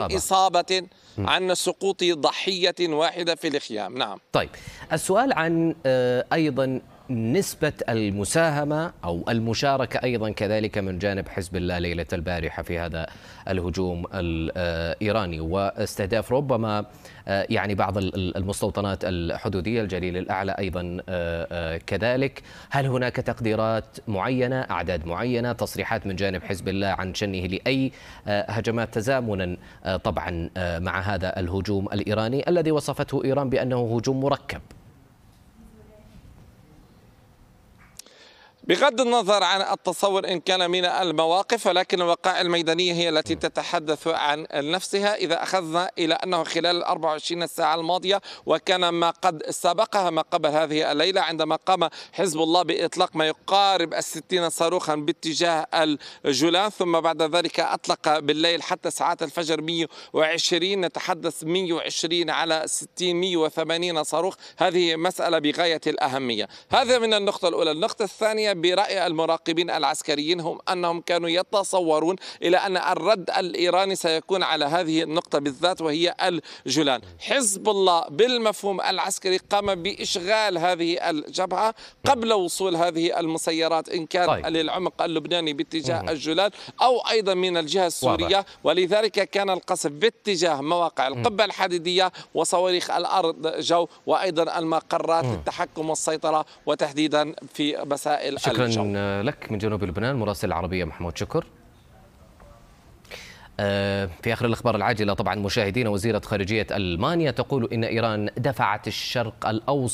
عن سقوط ضحية واحدة في الخيام. نعم. طيب، السؤال عن أيضا نسبة المساهمة أو المشاركة أيضا كذلك من جانب حزب الله ليلة البارحة في هذا الهجوم الإيراني واستهداف ربما يعني بعض المستوطنات الحدودية، الجليل الأعلى أيضا كذلك. هل هناك تقديرات معينة، أعداد معينة، تصريحات من جانب حزب الله عن شنه لأي هجمات تزامنا طبعا مع هذا الهجوم الإيراني الذي وصفته إيران بأنه هجوم مركب؟ بغض النظر عن التصور إن كان من المواقف، ولكن الوقائع الميدانية هي التي تتحدث عن نفسها. إذا أخذنا إلى أنه خلال 24 ساعة الماضية، وكان ما قد سبقها ما قبل هذه الليلة، عندما قام حزب الله بإطلاق ما يقارب 60 صاروخا باتجاه الجولان، ثم بعد ذلك أطلق بالليل حتى ساعات الفجر 120، نتحدث 120 على 60 180 صاروخ. هذه مسألة بغاية الأهمية. هذا من النقطة الأولى. النقطة الثانية برأي المراقبين العسكريين هم أنهم كانوا يتصورون إلى أن الرد الإيراني سيكون على هذه النقطة بالذات وهي الجولان. حزب الله بالمفهوم العسكري قام بإشغال هذه الجبهة قبل وصول هذه المسيرات إن كان للعمق اللبناني باتجاه الجولان أو أيضا من الجهة السورية، ولذلك كان القصف باتجاه مواقع القبة الحديدية وصواريخ الأرض جو وأيضا المقرات للتحكم والسيطرة وتحديدا في مسائل شكرا الجو. لك من جنوب لبنان مراسل العربية محمود شكر. في آخر الأخبار العاجلة طبعا مشاهدينا، وزيرة خارجية ألمانيا تقول إن إيران دفعت الشرق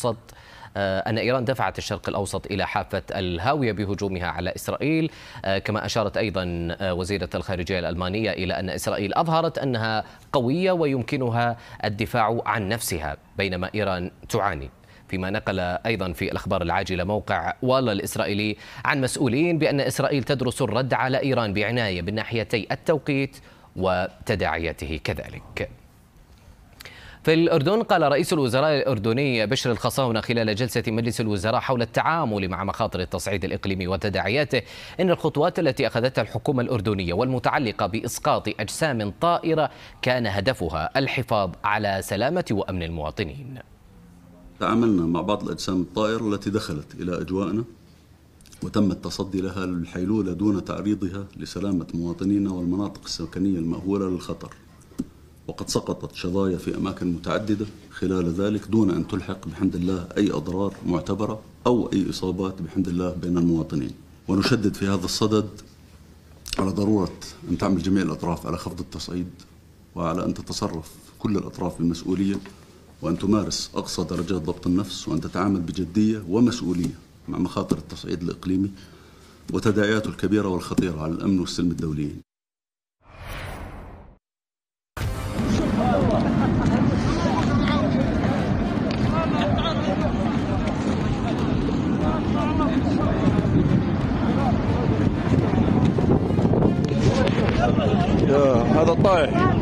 الأوسط إلى حافة الهاوية بهجومها على إسرائيل. كما أشارت أيضا وزيرة الخارجية الألمانية إلى أن إسرائيل أظهرت أنها قوية ويمكنها الدفاع عن نفسها بينما إيران تعاني. فيما نقل أيضا في الأخبار العاجلة موقع والا الإسرائيلي عن مسؤولين بأن إسرائيل تدرس الرد على إيران بعناية من ناحيتي التوقيت وتداعياته كذلك. في الأردن قال رئيس الوزراء الأردني بشر الخصاونة خلال جلسة مجلس الوزراء حول التعامل مع مخاطر التصعيد الإقليمي وتداعياته إن الخطوات التي أخذتها الحكومة الأردنية والمتعلقة بإسقاط أجسام طائرة كان هدفها الحفاظ على سلامة وأمن المواطنين. تعاملنا مع بعض الأجسام الطائرة التي دخلت إلى أجواءنا وتم التصدي لها للحيلولة دون تعريضها لسلامة مواطنينا والمناطق السكنية المأهولة للخطر، وقد سقطت شظايا في أماكن متعددة خلال ذلك دون أن تلحق بحمد الله أي أضرار معتبرة أو أي إصابات بحمد الله بين المواطنين. ونشدد في هذا الصدد على ضرورة أن تعمل جميع الأطراف على خفض التصعيد وعلى أن تتصرف كل الأطراف بمسؤولية وأن تمارس أقصى درجات ضبط النفس وأن تتعامل بجدية ومسؤولية مع مخاطر التصعيد الإقليمي وتداعياته الكبيرة والخطيرة على الأمن والسلم الدوليين. هذا الطائح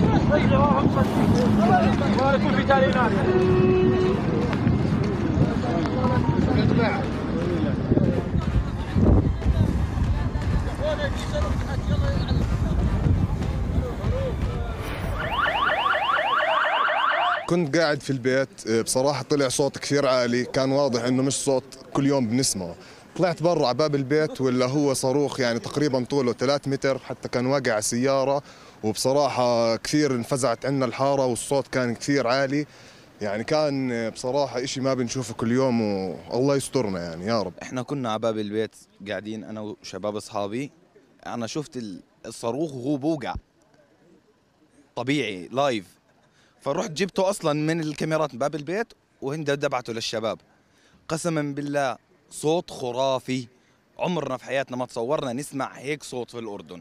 كنت قاعد في البيت، بصراحة طلع صوت كثير عالي، كان واضح انه مش صوت كل يوم بنسمعه. طلعت برا على باب البيت ولا هو صاروخ يعني تقريبا طوله 3 متر، حتى كان واقع على سيارة، وبصراحة كثير انفزعت عنا الحارة والصوت كان كثير عالي. يعني كان بصراحة إشي ما بنشوفه كل يوم والله يسترنا يعني يا رب. احنا كنا على باب البيت قاعدين أنا وشباب أصحابي، أنا شفت الصاروخ وهو بوقع طبيعي لايف، فرحت جبته أصلا من الكاميرات باب البيت وهند دبعته للشباب. قسما بالله صوت خرافي، عمرنا في حياتنا ما تصورنا نسمع هيك صوت في الأردن.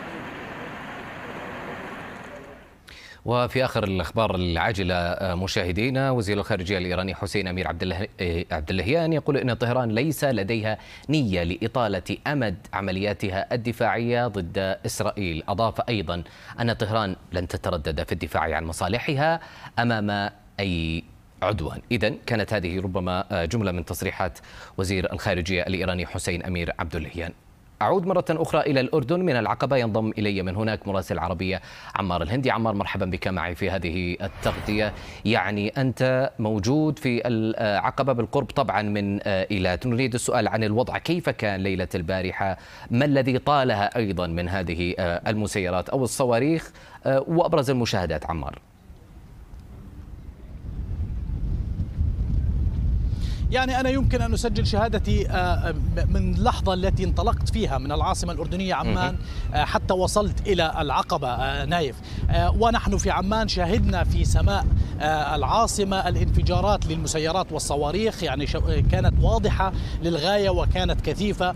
وفي آخر الأخبار العاجلة مشاهدينا، وزير الخارجية الإيراني حسين أمير عبد اللهيان يقول إن طهران ليس لديها نية لإطالة أمد عملياتها الدفاعية ضد إسرائيل. أضاف أيضا أن طهران لن تتردد في الدفاع عن مصالحها أمام أي عدوان. إذن كانت هذه ربما جملة من تصريحات وزير الخارجية الإيراني حسين أمير عبد اللهيان. أعود مرة أخرى إلى الأردن من العقبة، ينضم إلي من هناك مراسل العربية عمار الهندي. عمار مرحبا بك معي في هذه التغطية. يعني أنت موجود في العقبة بالقرب طبعا من إيلات، نريد السؤال عن الوضع، كيف كان ليلة البارحة؟ ما الذي طالها أيضا من هذه المسيرات أو الصواريخ وأبرز المشاهدات عمار؟ يعني أنا يمكن أن أسجل شهادتي من اللحظة التي انطلقت فيها من العاصمة الأردنية عمان حتى وصلت إلى العقبة نايف. ونحن في عمان شاهدنا في سماء العاصمة الانفجارات للمسيرات والصواريخ، يعني كانت واضحة للغاية وكانت كثيفة،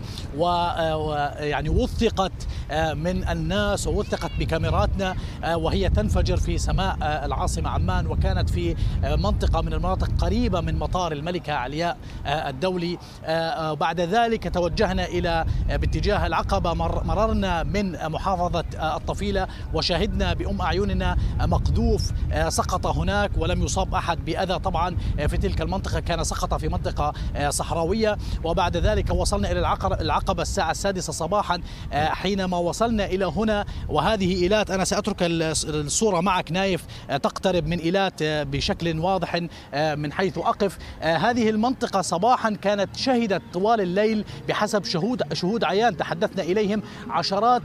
ويعني وثقت من الناس ووثقت بكاميراتنا وهي تنفجر في سماء العاصمة عمان، وكانت في منطقة من المناطق قريبة من مطار الملكة علياء الدولي. بعد ذلك توجهنا إلى باتجاه العقبة، مررنا من محافظة الطفيلة وشاهدنا بأم أعيننا مقذوف سقط هناك ولم يصاب أحد بأذى طبعا في تلك المنطقة، كان سقط في منطقة صحراوية. وبعد ذلك وصلنا إلى العقبة الساعة 6 صباحا. حينما وصلنا إلى هنا، وهذه إيلات، أنا سأترك الصورة معك نايف تقترب من إيلات بشكل واضح من حيث أقف. هذه المنطقة صباحا كانت شهدت طوال الليل بحسب شهود عيان تحدثنا إليهم عشرات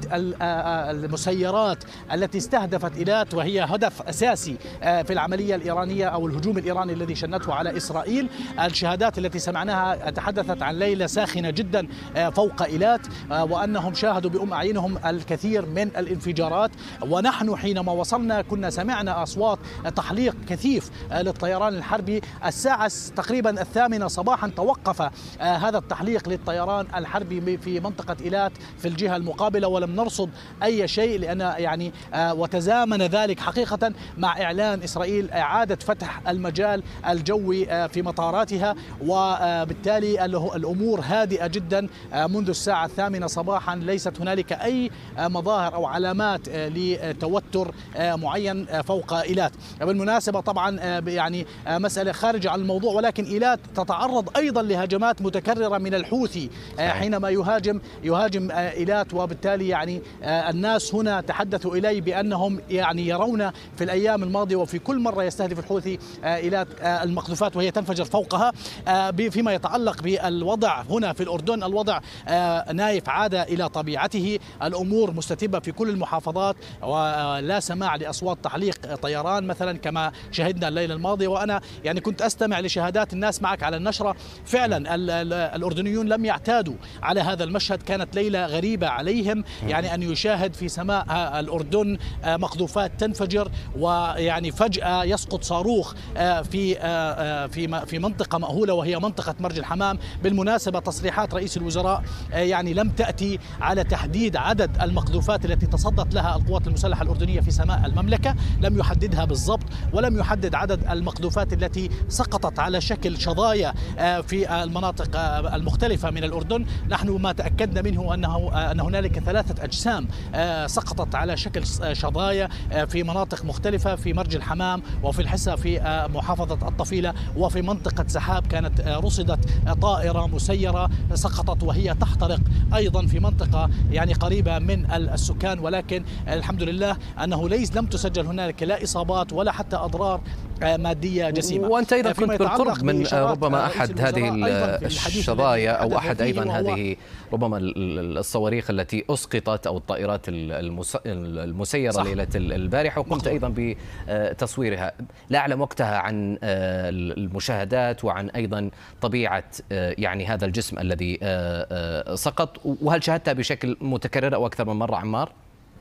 المسيرات التي استهدفت إيلات، وهي هدف أساسي في العملية الإيرانية أو الهجوم الإيراني الذي شنته على إسرائيل. الشهادات التي سمعناها تحدثت عن ليلة ساخنة جدا فوق إيلات، وأنهم شاهدوا بأم أعينهم الكثير من الانفجارات. ونحن حينما وصلنا كنا سمعنا أصوات تحليق كثيف للطيران الحربي. الساعة تقريبا 8 صباحا توقف هذا التحليق للطيران الحربي في منطقة إيلات في الجهة المقابلة، ولم نرصد أي شيء، لأن يعني وتزامن ذلك حقيقة مع إعلان إسرائيل إعادة فتح المجال الجوي في مطاراتها، وبالتالي الأمور هادئة جدا منذ الساعة 8 صباحا. ليست هنالك أي مظاهر أو علامات لتوتر معين فوق إيلات. بالمناسبة طبعا يعني مسألة خارجة عن الموضوع، ولكن إيلات تتعرض أيضا لهجمات متكررة من الحوثي حينما يهاجم إيلات، وبالتالي يعني الناس هنا تحدثوا إلي بأنهم يعني يرون في الأيام الماضية وفي كل مرة يستهدف الحوثي إيلات المقذوفات وهي تنفجر فوقها. فيما يتعلق بالوضع هنا في الأردن، الوضع نايف عاد إلى طبيعته، الأمور مستتبة في كل المحافظات، ولا سماع لأصوات تحليق طيران مثلا كما شهدنا الليلة الماضية. وأنا يعني كنت أستمع لشهادات الناس معك على النشرة، فعلا الأردنيون لم يعتادوا على هذا المشهد، كانت ليلة غريبة عليهم، يعني أن يشاهد في سماء الأردن مقذوفات تنفجر، ويعني فجأة يسقط صاروخ في منطقة مأهولة وهي منطقة مرج الحمام. بالمناسبة تصريحات رئيس الوزراء يعني لم تأتي على تحديد عدد المقذوفات التي تصدت لها القوات المسلحة الأردنية في سماء المملكة، لم يحددها بالضبط، ولم يحدد عدد المقذوفات التي سقطت على شكل شظايا في المناطق المختلفة من الأردن. نحن ما تأكدنا منه أن هنالك 3 أجسام سقطت على شكل شظايا في مناطق مختلفة، في مرج الحمام وفي الحسا في محافظة الطفيلة، وفي منطقة سحاب كانت رصدت طائرة مسيرة سقطت وهي تحترق أيضا في منطقة يعني قريبة من السكان، ولكن الحمد لله أنه لم تسجل هنالك لا إصابات ولا حتى أضرار مادية جسيمة. وأنت أيضا كنت بالقرب من ربما أحد هذه الشظايا أو أحد أيضا هذه ربما الصواريخ التي أسقطت أو الطائرات المسيرة ليلة البارحة، وقمت أيضا بتصويرها. لا أعلم وقتها عن المشاهدات وعن أيضا طبيعة يعني هذا الجسم الذي سقط، وهل شاهدتها بشكل متكرر أو أكثر من مرة عمار؟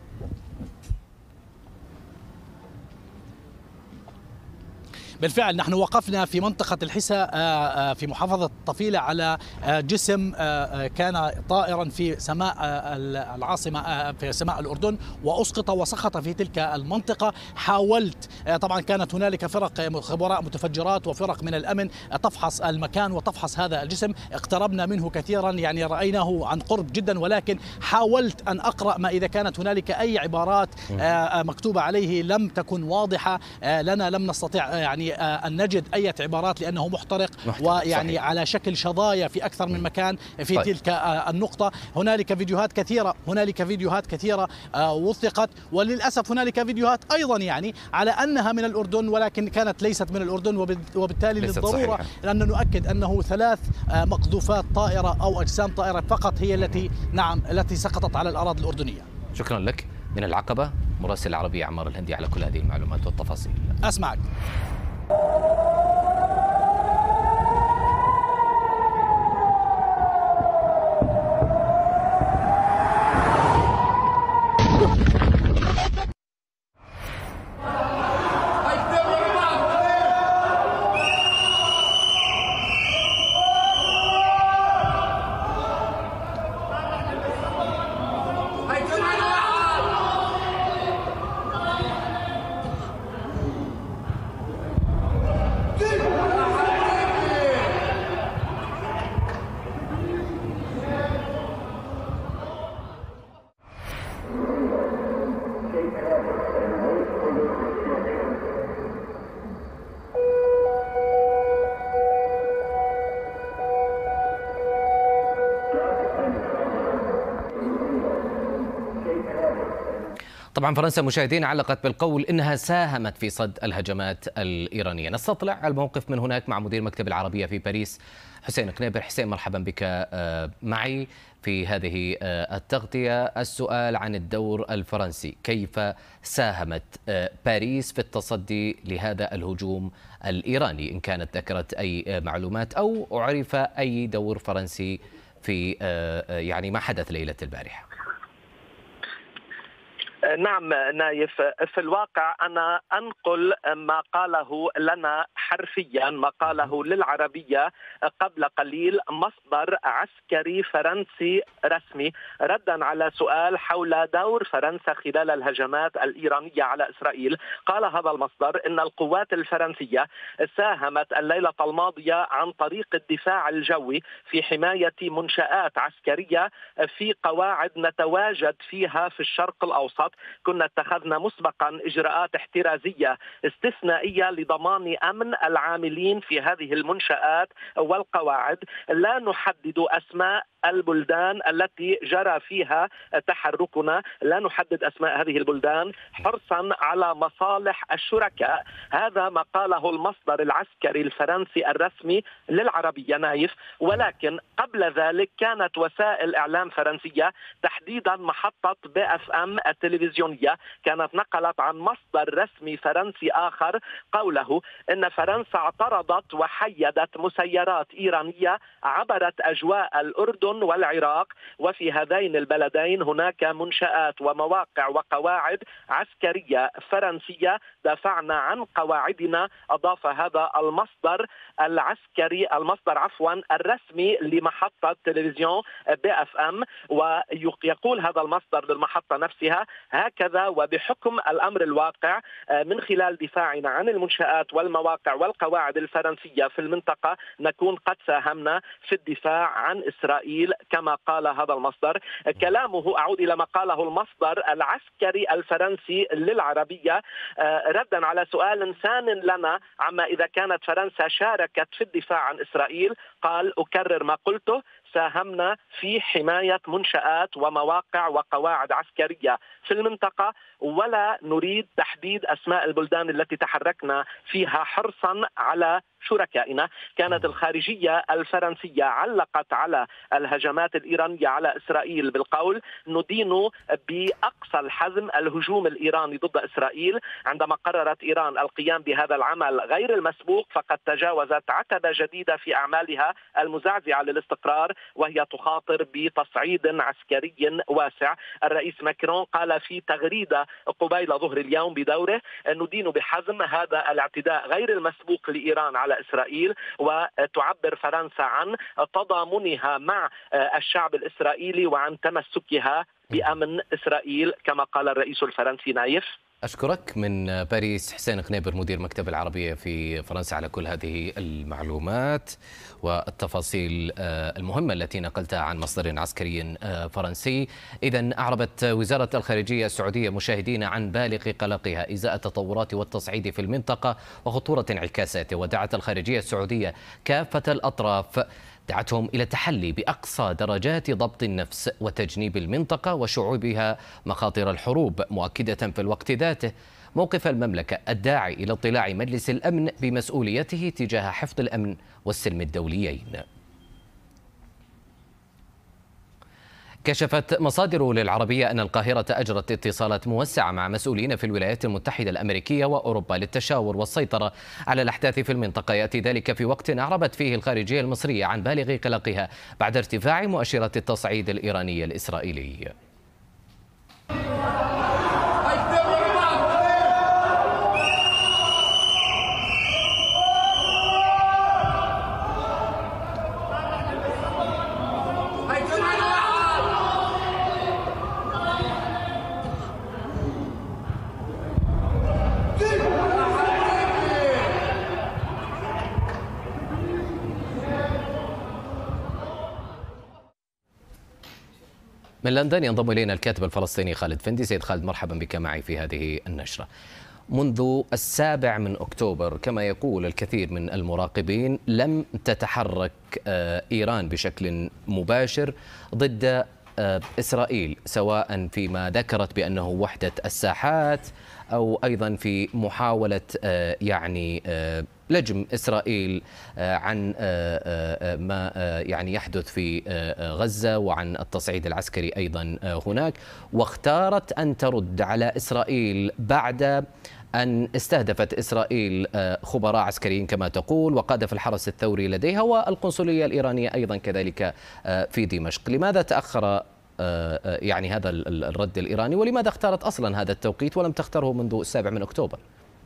بالفعل نحن وقفنا في منطقة الحسا في محافظة الطفيلة على جسم كان طائرا في سماء العاصمة في سماء الأردن، وأسقط وسقط في تلك المنطقة. حاولت طبعا، كانت هنالك فرق خبراء متفجرات وفرق من الأمن تفحص المكان وتفحص هذا الجسم، اقتربنا منه كثيرا، يعني رأيناه عن قرب جدا، ولكن حاولت أن أقرأ ما إذا كانت هنالك أي عبارات مكتوبة عليه لم تكن واضحة لنا، لم نستطيع يعني أن نجد أي عبارات لأنه محترق ويعني صحيح. على شكل شظايا في أكثر من مكان في طيب. تلك النقطة. هنالك فيديوهات كثيرة وثقت، وللأسف هنالك فيديوهات أيضا يعني على أنها من الأردن ولكن كانت ليست من الأردن، وبالتالي للضرورة صحيح. أن نؤكد أنه 3 مقذوفات طائرة أو أجسام طائرة فقط هي التي سقطت على الأراضي الأردنية. شكرا لك. من العقبة مراسل العربية عمار الهندي على كل هذه المعلومات والتفاصيل. أسمعك. طبعا فرنسا مشاهدين علقت بالقول إنها ساهمت في صد الهجمات الإيرانية. نستطلع على الموقف من هناك مع مدير مكتب العربية في باريس حسين قنيبر. حسين مرحبا بك معي في هذه التغطية. السؤال عن الدور الفرنسي، كيف ساهمت باريس في التصدي لهذا الهجوم الإيراني؟ إن كانت ذكرت أي معلومات أو عرف أي دور فرنسي في يعني ما حدث ليلة البارحة. نعم نايف، في الواقع أنا أنقل ما قاله لنا حرفيا، ما قاله للعربية قبل قليل مصدر عسكري فرنسي رسمي ردا على سؤال حول دور فرنسا خلال الهجمات الإيرانية على إسرائيل. قال هذا المصدر إن القوات الفرنسية ساهمت الليلة الماضية عن طريق الدفاع الجوي في حماية منشآت عسكرية في قواعد نتواجد فيها في الشرق الأوسط. كنا اتخذنا مسبقا إجراءات احترازية استثنائية لضمان أمن العاملين في هذه المنشآت والقواعد. لا نحدد أسماء البلدان التي جرى فيها تحركنا، لا نحدد أسماء هذه البلدان حرصا على مصالح الشركاء. هذا ما قاله المصدر العسكري الفرنسي الرسمي للعربية نايف. ولكن قبل ذلك كانت وسائل إعلام فرنسية تحديدا محطة BFM التلفزيونية كانت نقلت عن مصدر رسمي فرنسي آخر قوله إن فرنسا اعترضت وحيدت مسيرات إيرانية عبرت أجواء الأردن والعراق، وفي هذين البلدين هناك منشآت ومواقع وقواعد عسكرية فرنسية دافعنا عن قواعدنا. أضاف هذا المصدر العسكري الرسمي لمحطة تلفزيون BFM. ويقول هذا المصدر للمحطة نفسها هكذا: وبحكم الأمر الواقع من خلال دفاعنا عن المنشآت والمواقع والقواعد الفرنسية في المنطقة نكون قد ساهمنا في الدفاع عن إسرائيل كما قال هذا المصدر. كلامه أعود إلى ما قاله المصدر العسكري الفرنسي للعربية ردا على سؤال ثان لنا عما إذا كانت فرنسا شاركت في الدفاع عن إسرائيل. قال: أكرر ما قلته، ساهمنا في حماية منشآت ومواقع وقواعد عسكرية في المنطقة، ولا نريد تحديد أسماء البلدان التي تحركنا فيها حرصا على شركائنا. كانت الخارجية الفرنسية علقت على الهجمات الإيرانية على إسرائيل بالقول: ندين بأقصى الحزم الهجوم الإيراني ضد إسرائيل. عندما قررت إيران القيام بهذا العمل غير المسبوق فقد تجاوزت عتبة جديدة في أعمالها المزعزعة للاستقرار، وهي تخاطر بتصعيد عسكري واسع. الرئيس ماكرون قال في تغريدة قبيل ظهر اليوم بدوره: ندين بحزم هذا الاعتداء غير المسبوق لإيران على إسرائيل. وتعبر فرنسا عن تضامنها مع الشعب الإسرائيلي وعن تمسكها بأمن إسرائيل كما قال الرئيس الفرنسي نايف. أشكرك من باريس حسين قنيبر مدير مكتب العربية في فرنسا على كل هذه المعلومات والتفاصيل المهمة التي نقلتها عن مصدر عسكري فرنسي. إذن أعربت وزارة الخارجية السعودية مشاهدين عن بالغ قلقها إزاء التطورات والتصعيد في المنطقة وخطورة انعكاساته، ودعت الخارجية السعودية كافة الأطراف دعتهم إلى التحلي بأقصى درجات ضبط النفس وتجنيب المنطقة وشعوبها مخاطر الحروب، مؤكدة في الوقت ذاته موقف المملكة الداعي إلى اطلاع مجلس الأمن بمسؤوليته تجاه حفظ الأمن والسلم الدوليين. كشفت مصادر للعربية أن القاهرة أجرت اتصالات موسعة مع مسؤولين في الولايات المتحدة الأمريكية وأوروبا للتشاور والسيطرة على الأحداث في المنطقة. يأتي ذلك في وقت أعربت فيه الخارجية المصرية عن بالغ قلقها بعد ارتفاع مؤشرات التصعيد الإيراني الإسرائيلي. من لندن ينضم إلينا الكاتب الفلسطيني خالد فندي. سيد خالد مرحبا بك معي في هذه النشرة. منذ 7 أكتوبر كما يقول الكثير من المراقبين لم تتحرك إيران بشكل مباشر ضد إسرائيل، سواء فيما ذكرت بأنه وحدة الساحات أو أيضا في محاولة يعني لجم إسرائيل عن ما يعني يحدث في غزة وعن التصعيد العسكري أيضا هناك، واختارت أن ترد على إسرائيل بعد أن استهدفت إسرائيل خبراء عسكريين كما تقول وقادة الحرس الثوري لديها والقنصلية الإيرانية أيضا كذلك في دمشق. لماذا تأخر يعني هذا الرد الإيراني، ولماذا اختارت أصلا هذا التوقيت ولم تختاره منذ 7 أكتوبر؟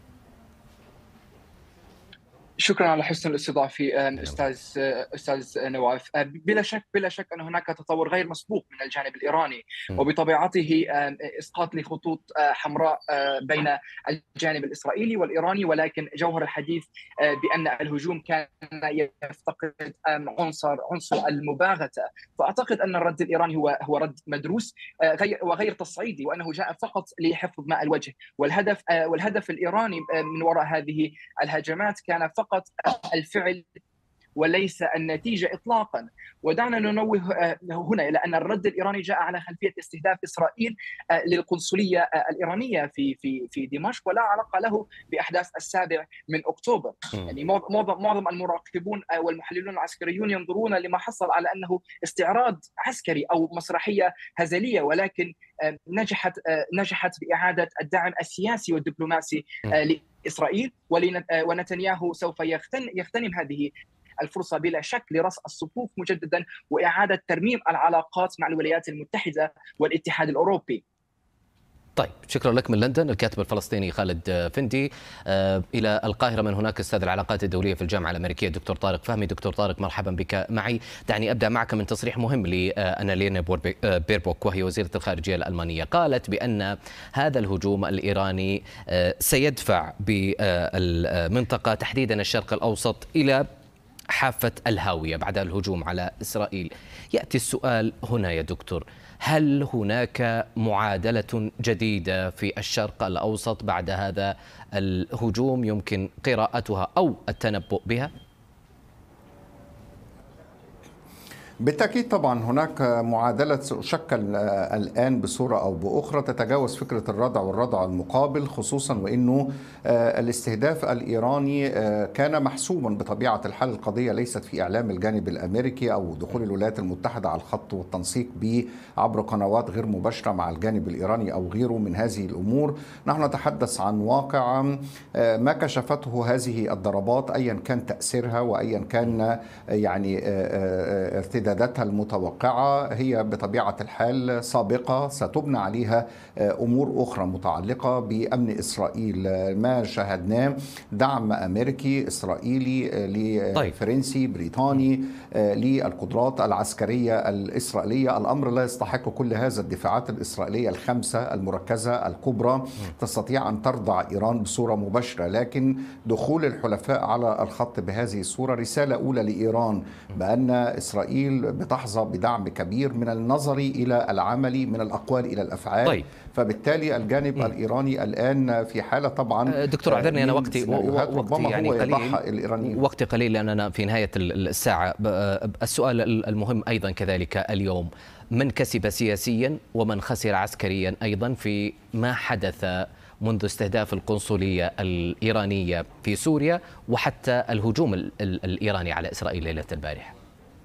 شكرا على حسن الاستضافة استاذ نواف. بلا شك ان هناك تطور غير مسبوق من الجانب الايراني، وبطبيعته اسقاط لخطوط حمراء بين الجانب الاسرائيلي والايراني، ولكن جوهر الحديث بان الهجوم كان يفتقد عنصر المباغته. فاعتقد ان الرد الايراني هو رد مدروس وغير تصعيدي، وانه جاء فقط لحفظ ماء الوجه، والهدف الايراني من وراء هذه الهجمات كان فقط الفعل وليس النتيجة إطلاقا. ودعنا ننوه هنا إلى أن الرد الإيراني جاء على خلفية استهداف إسرائيل للقنصلية الإيرانية في دمشق، ولا علاقة له بأحداث 7 أكتوبر. يعني معظم المراقبون والمحللون العسكريون ينظرون لما حصل على أنه استعراض عسكري أو مسرحية هزلية، ولكن نجحت بإعادة الدعم السياسي والدبلوماسي لإسرائيل، ونتنياهو سوف يغتنم هذه الفرصة بلا شك لرص الصفوف مجددا وإعادة ترميم العلاقات مع الولايات المتحدة والاتحاد الأوروبي. طيب، شكرا لك من لندن الكاتب الفلسطيني خالد فندي. إلى القاهرة من هناك أستاذ العلاقات الدولية في الجامعة الأمريكية دكتور طارق فهمي. دكتور طارق، مرحبا بك معي. دعني أبدأ معك من تصريح مهم لأنالينا بيربوك وهي وزيرة الخارجية الألمانية. قالت بأن هذا الهجوم الإيراني سيدفع بالمنطقة تحديدا الشرق الأوسط إلى حافة الهاوية بعد الهجوم على إسرائيل. يأتي السؤال هنا يا دكتور، هل هناك معادلة جديدة في الشرق الأوسط بعد هذا الهجوم يمكن قراءتها أو التنبؤ بها؟ بالتأكيد طبعا هناك معادلة ستشكل الآن بصورة أو بأخرى تتجاوز فكرة الردع والردع المقابل، خصوصا وأنه الاستهداف الإيراني كان محسوما بطبيعة الحال. القضية ليست في إعلام الجانب الأمريكي أو دخول الولايات المتحدة على الخط والتنسيق به عبر قنوات غير مباشرة مع الجانب الإيراني أو غيره من هذه الأمور. نحن نتحدث عن واقع ما كشفته هذه الضربات أيا كان تأثيرها وأيا كان يعني ارتداداتها المتوقعة، هي بطبيعة الحال سابقة ستبنى عليها أمور أخرى متعلقة بأمن إسرائيل. ما شاهدناه دعم أمريكي إسرائيلي فرنسي بريطاني للقدرات العسكرية الإسرائيلية. الأمر لا يستحق كل هذا. الدفاعات الإسرائيلية الخمسة المركزة الكبرى تستطيع أن ترضع إيران بصورة مباشرة، لكن دخول الحلفاء على الخط بهذه الصورة رسالة أولى لإيران بأن إسرائيل بتحظى بدعم كبير من النظر إلى العمل، من الأقوال إلى الأفعال. طيب. فبالتالي الجانب الإيراني الآن في حالة طبعا دكتور اعذرني أنا وقتي يعني قليل، وقتي قليل لأننا في نهاية الساعة. السؤال المهم أيضا كذلك اليوم، من كسب سياسيا ومن خسر عسكريا أيضا في ما حدث منذ استهداف القنصلية الإيرانية في سوريا وحتى الهجوم الإيراني على إسرائيل ليلة البارحة؟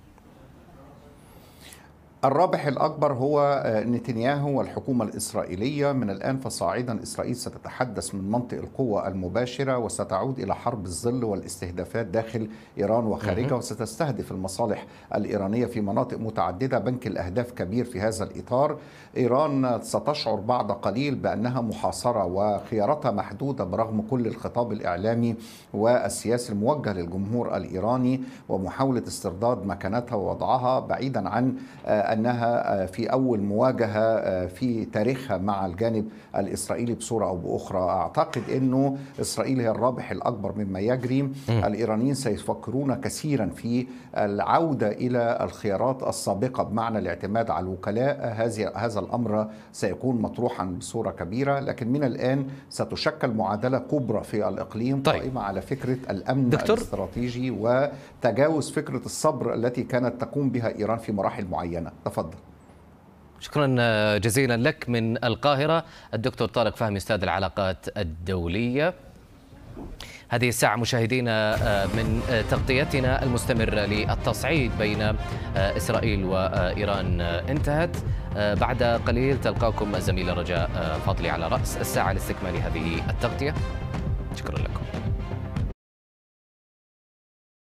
الرابح الأكبر هو نتنياهو والحكومة الإسرائيلية. من الآن فصاعدا إسرائيل ستتحدث من منطق القوة المباشرة وستعود إلى حرب الظل والاستهدافات داخل إيران وخارجها، وستستهدف المصالح الإيرانية في مناطق متعددة. بنك الأهداف كبير في هذا الإطار. إيران ستشعر بعد قليل بأنها محاصرة وخياراتها محدودة برغم كل الخطاب الإعلامي والسياسي الموجه للجمهور الإيراني ومحاولة استرداد مكانتها ووضعها، بعيدا عن أنها في أول مواجهة في تاريخها مع الجانب الإسرائيلي بصورة أو بأخرى. أعتقد أنه إسرائيل هي الرابح الأكبر مما يجري. الإيرانيين سيفكرون كثيرا في العودة إلى الخيارات السابقة بمعنى الاعتماد على الوكلاء. هذا الأمر سيكون مطروحا بصورة كبيرة، لكن من الآن ستشكل معادلة كبرى في الإقليم قائمة على فكرة الأمن الاستراتيجي وتجاوز فكرة الصبر التي كانت تقوم بها إيران في مراحل معينة. تفضل. شكرا جزيلا لك من القاهرة الدكتور طارق فهمي أستاذ العلاقات الدولية. هذه الساعة مشاهدينا من تغطيتنا المستمرة للتصعيد بين إسرائيل وإيران انتهت. بعد قليل تلقاكم الزميلة رجاء فاضلي على رأس الساعة لاستكمال هذه التغطية. شكرا لكم.